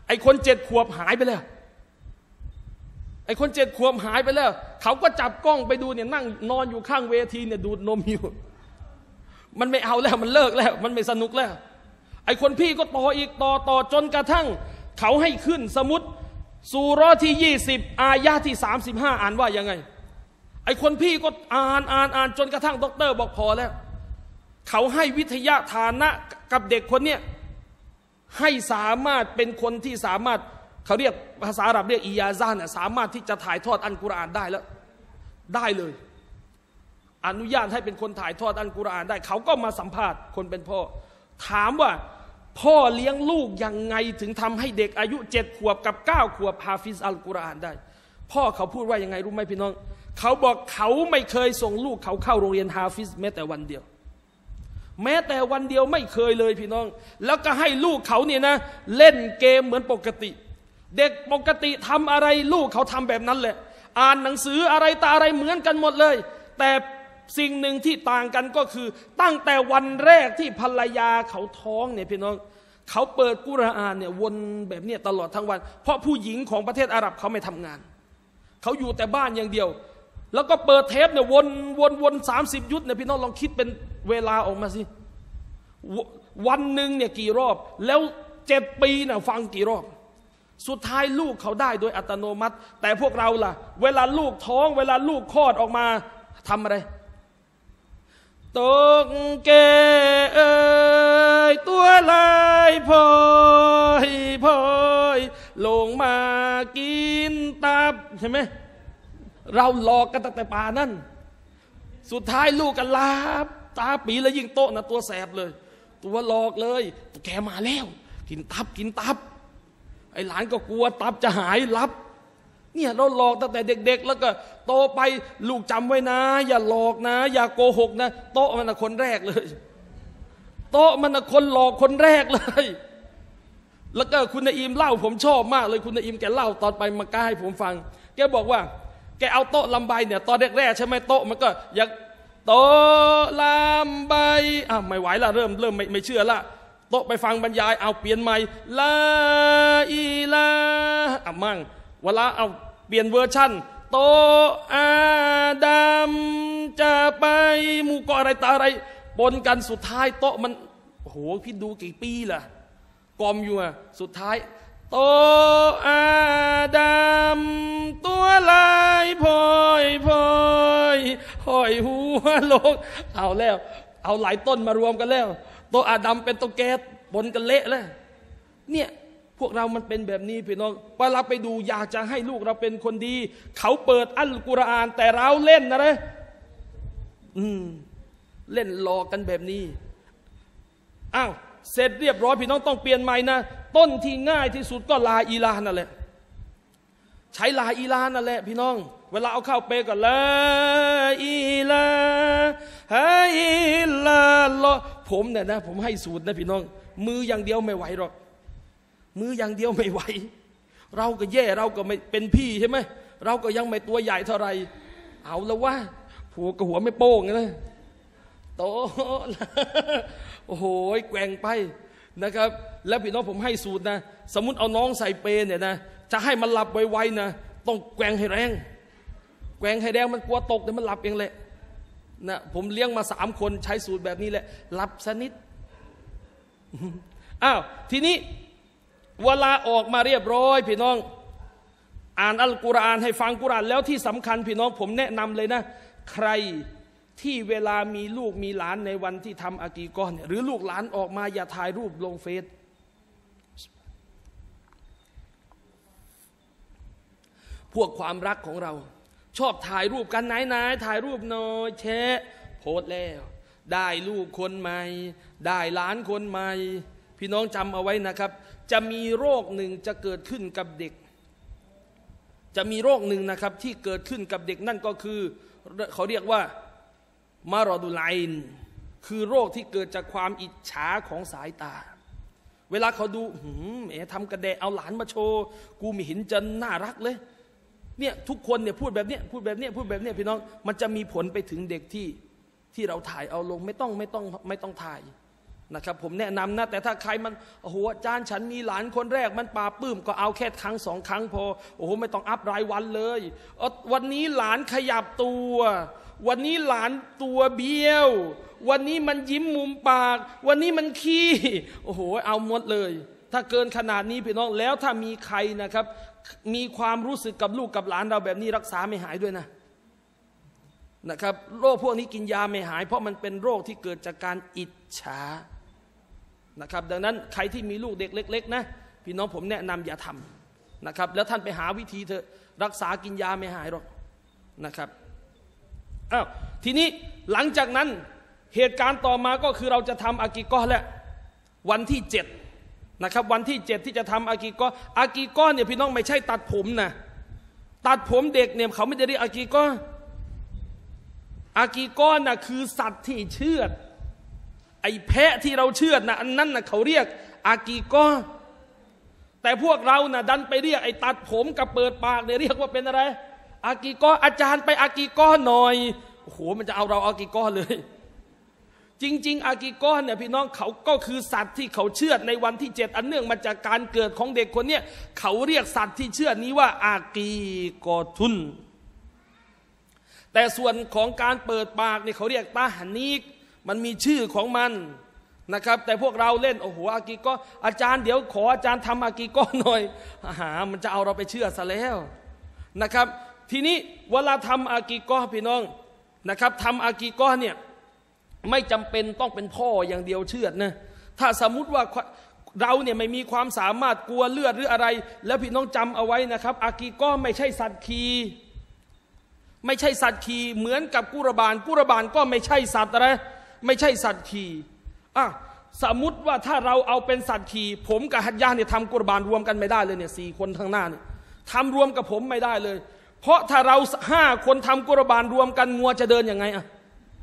ไอ้คนเจ็ดขวบหายไปแล้วไอ้คนเจ็ดขวบหายไปแล้วเขาก็จับกล้องไปดูเนี่ยนั่งนอนอยู่ข้างเวทีเนี่ยดูดนมอยู่มันไม่เอาแล้วมันเลิกแล้วมันไม่สนุกแล้วไอ้คนพี่ก็ต่ออีกต่อต่อจนกระทั่งเขาให้ขึ้นสมุดซูเราะห์ที่ยี่สิบอายะห์ที่สามสิบห้าอ่านว่ายังไงไอ้คนพี่ก็อ่านอ่านอ่านจนกระทั่งด็อกเตอร์บอกพอแล้วเขาให้วิทยาฐานะกับเด็กคนเนี้ยให้สามารถเป็นคนที่สามารถเขาเรียกภาษาอาหรับเรียกอียาซาเนี่ยสามารถที่จะถ่ายทอดอัลกุรอานได้แล้วได้เลยอนุญาตให้เป็นคนถ่ายทอดอัลกุรอานได้เขาก็มาสัมภาษณ์คนเป็นพ่อถามว่าพ่อเลี้ยงลูกยังไงถึงทำให้เด็กอายุเจ็ดขวบกับเก้าขวบฮาฟิซอัลกุรอานได้พ่อเขาพูดว่ายังไงรู้ไหมพี่น้องเขาบอกเขาไม่เคยส่งลูกเขาเข้าโรงเรียนฮาฟิซแม้แต่วันเดียวแม้แต่วันเดียวไม่เคยเลยพี่น้องแล้วก็ให้ลูกเขาเนี่ยนะเล่นเกมเหมือนปกติเด็กปกติทำอะไรลูกเขาทำแบบนั้นแหละอ่านหนังสืออะไรตาอะไรเหมือนกันหมดเลยแต่สิ่งหนึ่งที่ต่างกันก็คือตั้งแต่วันแรกที่ภรรยาเขาท้องเนี่ยพี่น้องเขาเปิดกุรอานเนี่ยวนแบบนี้ตลอดทั้งวันเพราะผู้หญิงของประเทศอาหรับเขาไม่ทำงานเขาอยู่แต่บ้านอย่างเดียวแล้วก็เปิดเทปเนี่ยวนวนวนสามสิบยุทธเนี่ยพี่น้องลองคิดเป็นเวลาออกมาสิวันหนึ่งเนี่ยกี่รอบแล้วเจ็ดปีเนี่ยฟังกี่รอบสุดท้ายลูกเขาได้โดยอัตโนมัติแต่พวกเราล่ะเวลาลูกท้องเวลาลูกคลอดออกมาทำอะไรตกเกเอ่ยตัวลายพลอยพลอยลงมากินตับใช่ไหมเราหลอกกันตั้งแต่ป่านั่นสุดท้ายลูกกันลาบตาปีแล้วยิ่งโตนะตัวแสบเลยตัวหลอกเลยแกมาแล้วกินตับกินตับไอ้หลานก็กลัวตับจะหายรับเนี่ยเราหลอกตั้งแต่เด็กๆแล้วก็โตไปลูกจำไว้นะอย่าหลอกนะอย่าโกหกนะโตมันนะคนแรกเลยโตมันนะคนหลอกคนแรกเลยแล้วก็คุณนายอิมเล่าผมชอบมากเลยคุณนายอิมแกเล่าตอนไปมักกะฮ์ให้ผมฟังแกบอกว่าแกเอาโต๊ะลำใบเนี่ยตอนแรกๆใช่ไหมโต๊ะมันก็อยากโต๊ะลำใบอ่ะไม่ไหวละเริ่มเริ่มไม่ไม่เชื่อละโต๊ะไปฟังบรรยายเอาเปลี่ยนใหม่ลาอีลาอ่ะมั่งเวลาเอาเปลี่ยนเวอร์ชั่นโตอาดัมจะไปหมู่เกาะอะไรตาอะไรปนกันสุดท้ายโต๊ะมันโอ้โหพี่ดูกี่ปีล่ะกอมอยู่อ่ะสุดท้ายโตอาดัมตัวลายพลอยพลอยหอยหัวโลกเอาแล้วเอาหลายต้นมารวมกันแล้วโตอาดัมเป็นโตแกสปนกันเละแล้วเนี่ยพวกเรามันเป็นแบบนี้พี่น้องเวลาไปดูอยากจะให้ลูกเราเป็นคนดีเขาเปิดอัลกุรอานแต่เราเล่นนะนะอืมเล่นหลอกกันแบบนี้อ้าวเสร็จเรียบร้อยพี่น้องต้องเปลี่ยนใหม่นะต้นที่ง่ายที่สุดก็ลาอิลาฮ์นั่นแหละใช้ลาอิลาฮ์นั่นแหละพี่น้องเวลาเอาเข้าเปก็ลาอิลาฮะอิลลัลลอฮ์ผมเนี่ยนะผมให้สูตรนะพี่น้องมืออย่างเดียวไม่ไหวหรอกมืออย่างเดียวไม่ไหวเราก็แย่เราก็ไม่เป็นพี่ใช่ไหมเราก็ยังไม่ตัวใหญ่เท่าไรเอาแล้วว่าผัวกับหัวไม่โป้งนะโตโอ้โหแกว่งไปนะครับแล้วพี่น้องผมให้สูตรนะสมมุติเอาน้องใส่เปเนี่ยนะจะให้มันหลับไวๆนะต้องแกว่งให้แรงแกว่งให้แรงมันกลัวตกเดี๋ยวมันหลับเองแหละนะผมเลี้ยงมาสามคนใช้สูตรแบบนี้แหละหลับสนิทอ้าวทีนี้เวลาออกมาเรียบร้อยพี่น้องอ่านอัลกุรอานให้ฟังกุรอานแล้วที่สำคัญพี่น้องผมแนะนำเลยนะใครที่เวลามีลูกมีหลานในวันที่ทำอากีกอเนี่ยหรือลูกหลานออกมาอย่าถ่ายรูปลงเฟซพวกความรักของเราชอบถ่ายรูปกันไหนๆถ่ายรูปหน่อยแชะโพสแล้วได้ลูกคนใหม่ได้หลานคนใหม่พี่น้องจำเอาไว้นะครับจะมีโรคหนึ่งจะเกิดขึ้นกับเด็กจะมีโรคหนึ่งนะครับที่เกิดขึ้นกับเด็กนั่นก็คือเขาเรียกว่ามารอดุไลน์คือโรคที่เกิดจากความอิจฉาของสายตาเวลาเขาดูหืมแหมทำกระแดะเอาหลานมาโชว์กูไม่เห็นจะน่ารักเลยเนี่ยทุกคนเนี่ยพูดแบบเนี้ยพูดแบบเนี้ยพูดแบบเนี้ยพี่น้องมันจะมีผลไปถึงเด็กที่ที่เราถ่ายเอาลงไม่ต้องไม่ต้องไม่ต้องถ่ายนะครับผมแนะนำนะแต่ถ้าใครมันโอ้โหอาจารย์ฉันมีหลานคนแรกมันปาปื้มก็เอาแค่ครั้งสองครั้งพอโอ้โหไม่ต้องอัพรายวันเลยวันนี้หลานขยับตัววันนี้หลานตัวเบี้ยววันนี้มันยิ้มมุมปากวันนี้มันขี้โอ้โหเอาหมดเลยถ้าเกินขนาดนี้พี่น้องแล้วถ้ามีใครนะครับมีความรู้สึกกับลูกกับหลานเราแบบนี้รักษาไม่หายด้วยนะนะครับโรคพวกนี้กินยาไม่หายเพราะมันเป็นโรคที่เกิดจากการอิจฉานะครับดังนั้นใครที่มีลูกเด็กเล็กๆนะพี่น้องผมแนะนำอย่าทำนะครับแล้วท่านไปหาวิธีเถอะรักษากินยาไม่หายหรอกนะครับอ้าวทีนี้หลังจากนั้นเหตุการณ์ต่อมาก็คือเราจะทำอากีกอฮ์แล้ววันที่เจ็ดนะครับวันที่เจ็ดที่จะทำอากีกอฮ์อากีกอฮ์เนี่ยพี่น้องไม่ใช่ตัดผมนะตัดผมเด็กเนี่ยเขาไม่ได้เรียกอากีกอฮ์อากีกอฮ์น่ะคือสัตว์ที่เชือดไอ้แพะที่เราเชือดนะอันนั้นนะเขาเรียกอากีกอฮ์แต่พวกเรานะดันไปเรียกไอ้ตัดผมกับเปิดปากเนี่ยเรียกว่าเป็นอะไรอากีกอฮ์อาจารย์ไปอากีกอฮ์หน่อยโอ้โหมันจะเอาเราอากีกอฮ์เลยจริงๆอากีกอฮ์เนี่ยพี่น้องเขาก็คือสัตว์ที่เขาเชือดในวันที่เจ็ดอันเนื่องมาจากการเกิดของเด็กคนเนี้ยเขาเรียกสัตว์ที่เชือดนี้ว่าอากีกอทุนแต่ส่วนของการเปิดปากเนี่ยเขาเรียกตาหันีกมันมีชื่อของมันนะครับแต่พวกเราเล่นโอ้โหอากีกอฮ์อาจารย์เดี๋ยวขออาจารย์ทำอากีกอฮ์หน่อยอาหามันจะเอาเราไปเชื่อซะแล้วนะครับทีนี้เวลาทำอากีกอฮ์พี่น้องนะครับทำอากีกอฮ์เนี่ยไม่จำเป็นต้องเป็นพ่ออย่างเดียวเชือดนะถ้าสมมุติว่าเราเนี่ยไม่มีความสามารถกลัวเลือดหรืออะไรแล้วพี่น้องจำเอาไว้นะครับอากีกอฮ์ไม่ใช่สัตว์ขี่ไม่ใช่สัตว์ขี่เหมือนกับกุรบานกุรบานก็ไม่ใช่สัตว์อะไรไม่ใช่สัตว์ขี่อ่ะสมมุติว่าถ้าเราเอาเป็นสัตว์ขี่ผมกับฮัจญาเนี่ยทำกุรบานรวมกันไม่ได้เลยเนี่ยสี่คนข้างหน้าเนี่ยทำรวมกับผมไม่ได้เลยเพราะถ้าเราห้าคนทำกุรบานรวมกันงัวจะเดินยังไงอ่ะ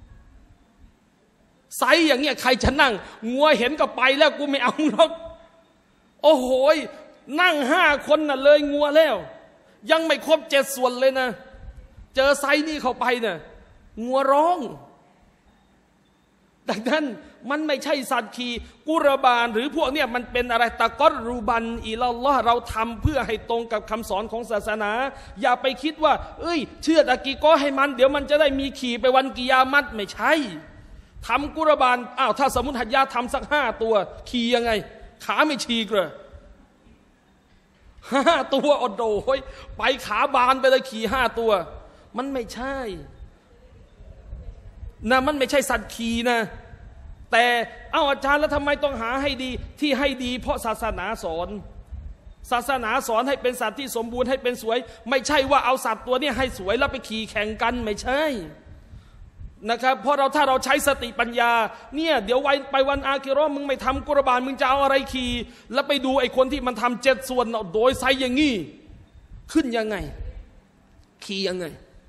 ไซอย่างเงี้ยใครจะนั่งงัวเห็นก็ไปแล้วกูไม่เอาหรอกโอ้โหนั่งห้าคนน่ะเลยงัวแล้วยังไม่ครบเจ็ดส่วนเลยนะเจอไซนี่เข้าไปเนี่ยงัวร้องดังนั้นมันไม่ใช่สัตว์ขี่กุรบานหรือพวกเนี่ยมันเป็นอะไรตะกอรูบันอิลลอฮ์เราทำเพื่อให้ตรงกับคำสอนของศาสนาอย่าไปคิดว่าเอ้ยเชื่ออากีกอฮ์ให้มันเดี๋ยวมันจะได้มีขี่ไปวันกิยามัตไม่ใช่ทำกุรบานอ้าวถ้าสมมุติหัดยาทำสักห้าตัวขี่ยังไงขาไม่ฉีกเลยห้าตัวอดโดยไปขาบานไปเลยขี่ห้าตัวมันไม่ใช่นะมันไม่ใช่สัตว์ขี่นะแต่เอ้าอาจารย์แล้วทำไมต้องหาให้ดีที่ให้ดีเพราะศาสนาสอนศาสนาสอนให้เป็นสัตว์ที่สมบูรณ์ให้เป็นสวยไม่ใช่ว่าเอาสัตว์ตัวนี้ให้สวยแล้วไปขี่แข่งกันไม่ใช่นะครับเพราะเราถ้าเราใช้สติปัญญาเนี่ยเดี๋ยวไปวันอาคิเราะห์มึงไม่ทำกุรบานมึงจะเอาอะไรขี่แล้วไปดูไอ้คนที่มันทำเจ็ดส่วนโดยไซอย่างงี้ขึ้นยังไงขี่ยังไง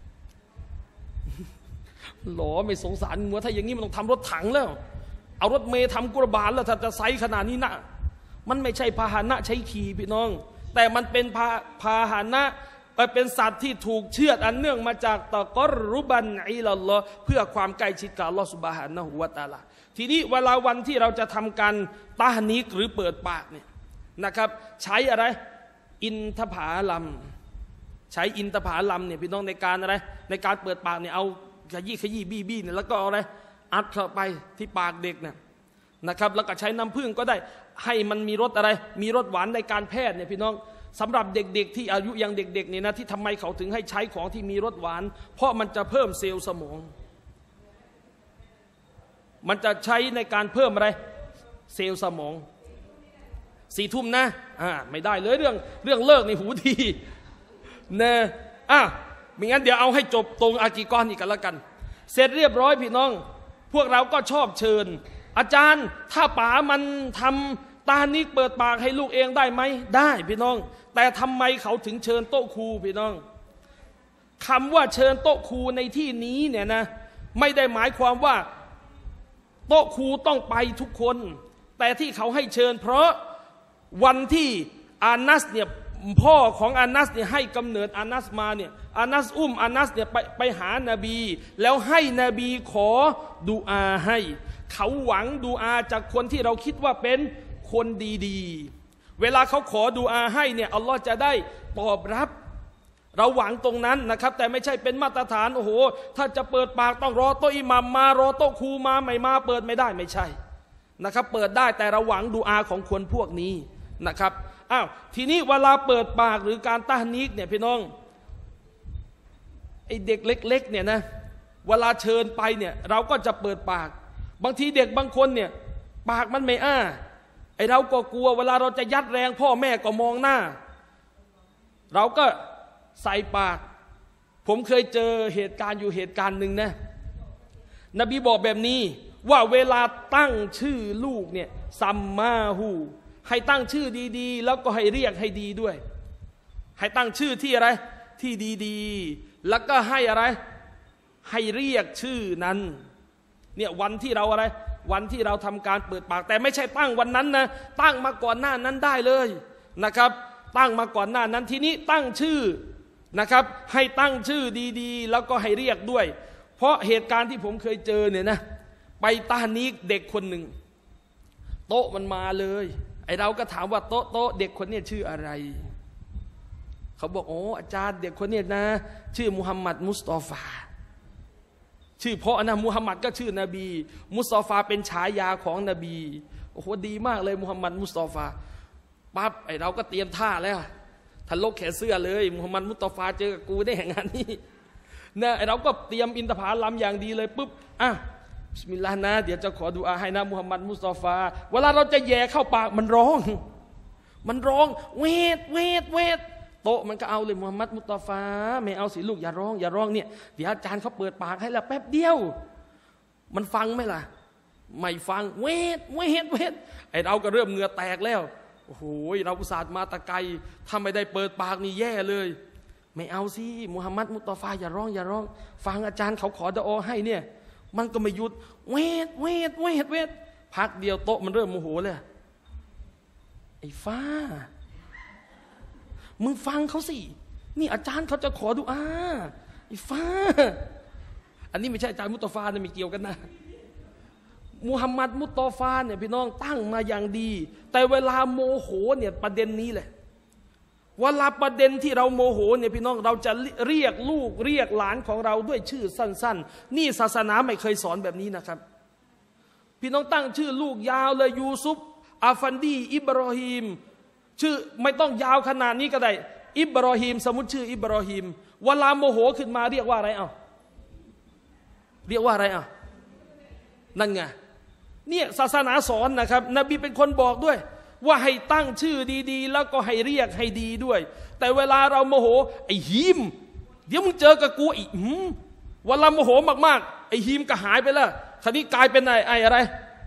หลอไม่สงสารงัวถ้าอย่างนี้มันต้องทำรถถังแล้วเอารถเมย์ทำกุรบานแล้วถ้าจะไซขนาดนี้นะมันไม่ใช่พาหนะใช้ขี่พี่น้องแต่มันเป็นพาพาหนะเป็นสัตว์ที่ถูกเชือดอันเนื่องมาจากตะกอรุบันอิลลอฮ์เพื่อความใกล้ชิดกับอัลลอฮ์ซุบฮานะฮูวะตะอาลาทีนี้เวลาวันที่เราจะทำการตาฮนีกหรือเปิดปากเนี่ยนะครับใช้อะไรอินทผลัมใช้อินทผลัมเนี่ยพี่น้องในการอะไรในการเปิดปากเนี่ยเอาขยี้ขยี้บี้บี้เนี่ยแล้วก็เอาอะไรอัดเข้าไปที่ปากเด็กเนี่ยนะครับแล้วก็ใช้น้ำผึ้งก็ได้ให้มันมีรสอะไรมีรสหวานในการแพทย์เนี่ยพี่น้องสำหรับเด็กๆที่อายุยังเด็กๆเนี่ยนะที่ทำไมเขาถึงให้ใช้ของที่มีรสหวานเพราะมันจะเพิ่มเซลล์สมองมันจะใช้ในการเพิ่มอะไรเซลล์สมองสี่ทุ่มนะอ่าไม่ได้เลยเรื่องเรื่องเลิกในหูดีนะอ่ะไม่งั้นเดี๋ยวเอาให้จบตรงอากีกอฮ์นี่กันละกันเสร็จเรียบร้อยพี่น้องพวกเราก็ชอบเชิญอาจารย์ถ้าป๋ามันทำตานี้เปิดปากให้ลูกเองได้ไหมได้พี่น้องแต่ทำไมเขาถึงเชิญโต๊ะครูพี่น้องคำว่าเชิญโต๊ะครูในที่นี้เนี่ยนะไม่ได้หมายความว่าโต๊ะครูต้องไปทุกคนแต่ที่เขาให้เชิญเพราะวันที่อานัสเนี่ยพ่อของอานัสเนี่ยให้กำเนิดอานัสมาเนี่ยอานัสอุ้มอานัสเนี่ยไปไปหานบีแล้วให้นบีขอดุอาให้เขาหวังดูอาจากคนที่เราคิดว่าเป็นคนดีๆเวลาเขาขอดูอาให้เนี่ยอัลลอฮ์จะได้ตอบรับเราหวังตรงนั้นนะครับแต่ไม่ใช่เป็นมาตรฐานโอ้โหถ้าจะเปิดปากต้องรอโต๊ะอิหมัมมารอโต๊ะครูมาไม่มาเปิดไม่ได้ไม่ใช่นะครับเปิดได้แต่เราหวังดูอาของคนพวกนี้นะครับอ้าวทีนี้เวลาเปิดปากหรือการตะฮนีกเนี่ยพี่น้องไอเด็กเล็กๆเนี่ยนะเวลาเชิญไปเนี่ยเราก็จะเปิดปากบางทีเด็กบางคนเนี่ยปากมันไม่อ้าไอเราก็กลัวเวลาเราจะยัดแรงพ่อแม่ก็มองหน้าเราก็ใส่ปากผมเคยเจอเหตุการณ์อยู่เหตุการณ์หนึ่งนะนบีบอกแบบนี้ว่าเวลาตั้งชื่อลูกเนี่ยซัมมาฮูให้ตั้งชื่อดีๆแล้วก็ให้เรียกให้ดีด้วยให้ตั้งชื่อที่อะไรที่ดีๆแล้วก็ให้อะไรให้เรียกชื่อนั้นเนี่ยวันที่เราอะไรวันที่เราทำการเปิดปากแต่ไม่ใช่ตั้งวันนั้นนะตั้งมาก่อนหน้านั้นได้เลยนะครับตั้งมาก่อนหน้านั้นทีนี้ตั้งชื่อนะครับให้ตั้งชื่อดีๆแล้วก็ให้เรียกด้วยเพราะเหตุการณ์ที่ผมเคยเจอเนี่ยนะไปตานีกเด็กคนหนึ่งโต๊ะมันมาเลยไอเราก็ถามว่าโต๊ะโต๊ะเด็กคนนี้ชื่ออะไรเขาบอกโอ้อาจารย์เด็กคนนี้นะชื่อมุฮัมมัดมุสตอฟาชื่อเพราะนะมุฮัมมัดก็ชื่อนบีมุสตอฟาเป็นฉายาของนบีโอ้โหดีมากเลยมุฮัมมัดมุสตอฟาปั๊บไอเราก็เตรียมท่าแล้วทันลกแขนเสื้อเลยมุฮัมมัดมุสตอฟาเจอกับกูได้อย่างนี้นะไอเราก็เตรียมอินทผลัมอย่างดีเลยปุ๊บอ่ะบิสมิลลาห์นะเดี๋ยวจะขอดุอาให้นะมุฮัมมัดมุสตอฟาเวลาเราจะแย่เข้าปากมันร้องมันร้องเวทเวทเวทโต๊ะมันก็เอาเลยมุฮัมมัดมุสตอฟาไม่เอาสิลูกอย่าร้องอย่าร้องเนี่ยเดี๋ยวอาจารย์เขาเปิดปากให้ละแป๊บเดียวมันฟังไหมล่ะไม่ฟังเวทเวทเวทไอเราก็เริ่มเหงื่อแตกแล้วโอ้โหเราอุตส่าห์มาตะไกรถ้าไม่ได้เปิดปากนี่แย่เลยไม่เอาสิมุฮัมมัดมุสตอฟาอย่าร้องอย่าร้องฟังอาจารย์เขาขอดุอาให้เนี่ยมันก็ไม่หยุดเวทเวทเวทเวทพักเดียวโต๊ะมันเริ่มโมโหเลยไอ้ฟ้ามึงฟังเขาสินี่อาจารย์เขาจะขอดุอาไอ้ฟ้าอันนี้ไม่ใช่อาจารย์มุตตอฟานะไม่เกี่ยวกันนะมุฮัมมัดมุตตอฟาเนี่ยพี่น้องตั้งมาอย่างดีแต่เวลาโมโหเนี่ยประเด็นนี้แหละเวลาประเด็นที่เราโมโหเนี่ยพี่น้องเราจะเรียกลูกเรียกหลานของเราด้วยชื่อสั้นๆนี่ศาสนาไม่เคยสอนแบบนี้นะครับพี่น้องตั้งชื่อลูกยาวเลยยูซุฟอาฟันดีอิบรอฮีมชื่อไม่ต้องยาวขนาดนี้ก็ได้อิบรอฮีมสมมุติชื่ออิบรอฮีมเวลาโมโหขึ้นมาเรียกว่าอะไรเอ้าเรียกว่าอะไรเอ้านั่นไงเนี่ยศาสนาสอนนะครับนบีเป็นคนบอกด้วยว่าให้ตั้งชื่อดีๆแล้วก็ให้เรียกให้ดีด้วยแต่เวลาเราโมโหไอ้ฮีมเดี๋ยวมึงเจอกับกูอีกเวลาโมโหมากๆไอ้ฮีมก็หายไปแล้วทีนี้กลายเป็นไอ้ไอ้อะไร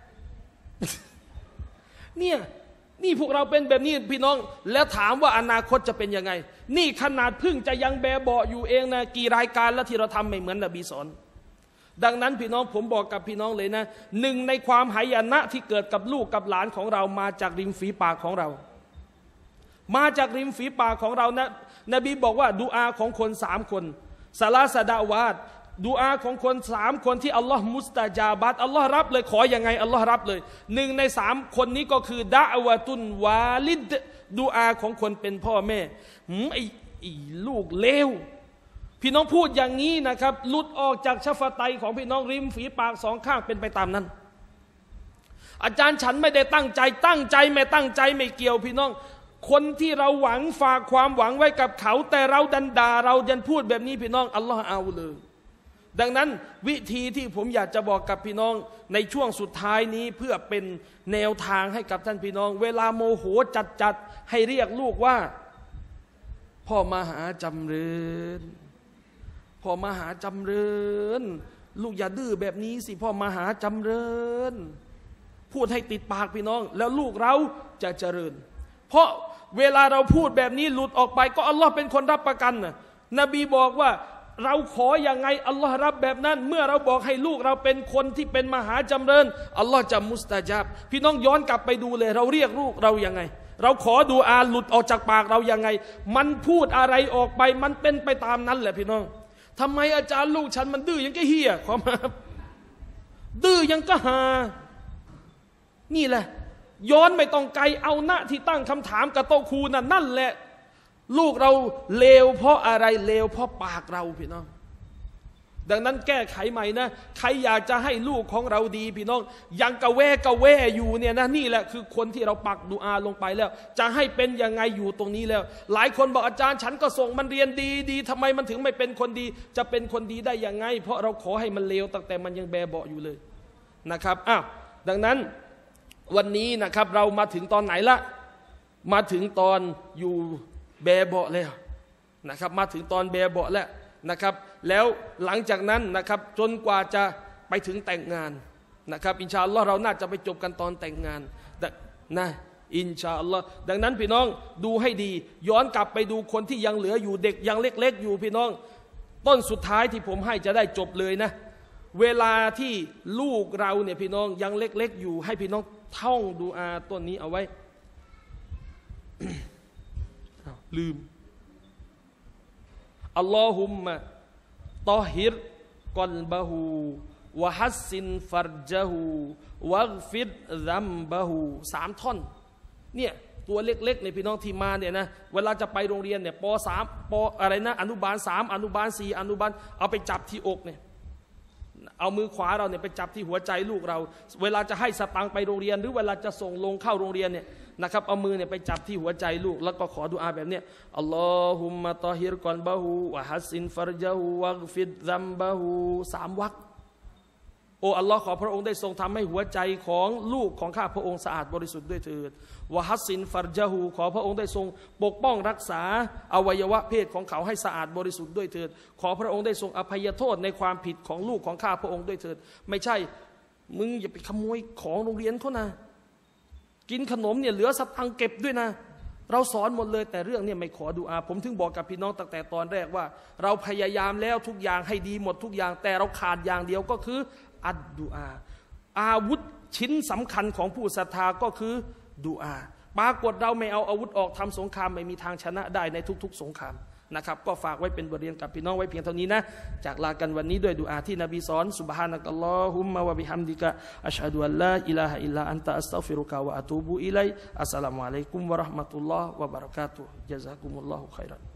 เนี่ยนี่พวกเราเป็นแบบนี้พี่น้องแล้วถามว่าอนาคตจะเป็นยังไงนี่ขนาดพึ่งจะยังแบเบาะอยู่เองนะกี่รายการแล้วที่เราทำไม่เหมือนนบีสอนดังนั้นพี่น้องผมบอกกับพี่น้องเลยนะหนึ่งในความหายนะที่เกิดกับลูกกับหลานของเรามาจากริมฝีปากของเรามาจากริมฝีปากของเรานะนบีบอกว่าดุอาของคนสามคนซาลาสดาวาดดุอาของคนสามคนที่อัลลอฮ์มุสตาจาบัตอัลลอฮ์รับเลยขอยังไงอัลลอฮ์รับเลยหนึ่งในสามคนนี้ก็คือดะอวะตุนวาลิดดุอาของคนเป็นพ่อแม่ไอ้ไอ้ลูกเลวพี่น้องพูดอย่างนี้นะครับหลุดออกจากชะฟะไตของพี่น้องริมฝีปากสองข้างเป็นไปตามนั้นอาจารย์ฉันไม่ได้ตั้งใจตั้งใจไม่ตั้งใจไม่เกี่ยวพี่น้องคนที่เราหวังฝากความหวังไว้กับเขาแต่เราดันด่าเราดันพูดแบบนี้พี่น้องอัลลอฮ์เอาเลยดังนั้นวิธีที่ผมอยากจะบอกกับพี่น้องในช่วงสุดท้ายนี้เพื่อเป็นแนวทางให้กับท่านพี่น้องเวลาโมโหจัดๆให้เรียกลูกว่าพ่อมหาจำเริญพ่อมหาจำเริญลูกอย่าดื้อแบบนี้สิพ่อมหาจำเริญพูดให้ติดปากพี่น้องแล้วลูกเราจะเจริญเพราะเวลาเราพูดแบบนี้หลุดออกไปก็อัลลอฮ์เป็นคนรับประกันนะนบีบอกว่าเราขออย่างไงอัลลอฮ์รับแบบนั้นเมื่อเราบอกให้ลูกเราเป็นคนที่เป็นมหาจำเริญอัลลอฮ์จะมุสตาจับพี่น้องย้อนกลับไปดูเลยเราเรียกลูกเราอย่างไงเราขอดูอาหลุดออกจากปากเราอย่างไงมันพูดอะไรออกไปมันเป็นไปตามนั้นแหละพี่น้องทำไมอาจารย์ลูกฉันมันดื้อยังแกเฮียขอมาดื้อยังก็หานี่แหละย้อนไม่ต้องไกลเอาหน้าที่ตั้งคำถามกับโต๊ะครูนั่นนั่นแหละลูกเราเลวเพราะอะไรเลวเพราะปากเราพี่น้องดังนั้นแก้ไขใหม่นะใครอยากจะให้ลูกของเราดีพี่น้องยังกะแวกะแวอยู่เนี่ยนะนี่แหละคือคนที่เราปักดุอาลงไปแล้วจะให้เป็นยังไงอยู่ตรงนี้แล้วหลายคนบอกอาจารย์ฉันก็ส่งมันเรียนดีดีทำไมมันถึงไม่เป็นคนดีจะเป็นคนดีได้ยังไงเพราะเราขอให้มันเลวตั้งแต่มันยังแบเบาะอยู่เลยนะครับอ้าวดังนั้นวันนี้นะครับเรามาถึงตอนไหนละมาถึงตอนอยู่แบเบาะแล้วนะครับมาถึงตอนแบเบาะแล้วนะครับแล้วหลังจากนั้นนะครับจนกว่าจะไปถึงแต่งงานนะครับอินชาอัลลอฮ์เราน่าจะไปจบกันตอนแต่งงานนะอินชาอัลลอฮ์ดังนั้นพี่น้องดูให้ดีย้อนกลับไปดูคนที่ยังเหลืออยู่เด็กยังเล็กๆอยู่พี่น้องต้นสุดท้ายที่ผมให้จะได้จบเลยนะเวลาที่ลูกเราเนี่ยพี่น้องยังเล็กๆอยู่ให้พี่น้องท่องดูอาต้นนี้เอาไว้ ลืมอัลลอฮุมมะตอฮิรกอลบะฮูวะฮัสซินฟัรจฮูวักฟิดซัมบะฮูสามท่อนเนี่ยตัวเล็กๆในพี่น้องที่มาเนี่ยนะเวลาจะไปโรงเรียนเนี่ยปสามปอะไรนะอนุบาลสามอนุบาลสี่อนุบาลเอาไปจับที่อกเนี่ยเอามือขวาเราเนี่ยไปจับที่หัวใจลูกเราเวลาจะให้สตังค์ไปโรงเรียนหรือเวลาจะส่งลงเข้าโรงเรียนเนี่ยนะครับเอามือเนี่ยไปจับที่หัวใจลูกแล้วก็ขอดุอาแบบเนี้ยอัลลอฮุมมะตอฮิรกอลบะฮูวะฮัสซินฟัรจฮูวักฟิดซัมบะฮูสามวรรคโอ้อัลลอฮ์ขอพระองค์ได้ทรงทำให้หัวใจของลูกของข้าพระองค์สะอาดบริสุทธิ์ด้วยเถิดวะฮัสซินฟัรจฮูขอพระองค์ได้ทรงปกป้องรักษาอวัยวะเพศของเขาให้สะอาดบริสุทธิ์ด้วยเถิดขอพระองค์ได้ทรงอภัยโทษในความผิดของลูกของข้าพระองค์ด้วยเถิดไม่ใช่มึงอย่าไปขโมยของโรงเรียนเขานะกินขนมเนี่ยเหลือสตังค์เก็บด้วยนะเราสอนหมดเลยแต่เรื่องเนี่ยไม่ขอดุอาผมถึงบอกกับพี่น้องตั้งแต่ตอนแรกว่าเราพยายามแล้วทุกอย่างให้ดีหมดทุกอย่างแต่เราขาดอย่างเดียวก็คืออัดดุอาอาวุธชิ้นสำคัญของผู้ศรัทธาก็คือดุอาปรากฏเราไม่เอาอาวุธออกทำสงครามไม่มีทางชนะได้ในทุกๆสงครามนะครับก็ฝากไว้เป็นบทเรียนกับพี่น้องไว้เพียงเท่านี้นะจากลากันวันนี้ด้วยดุอาที่นบีสอนซุบฮานะกัลลอฮุมมะวะบิฮัมดิกะอัชฮะดุอัลลาอิลาฮะอิลลาอันตะอัสตัฆฟิรุกะวะอะตูบุอิลัยอัสสลามุอะลัยกุมวะเราะห์มะตุลลอฮ์วะบะเราะกาตุฮ์ญะซากุมุลลอฮุค็อยรัน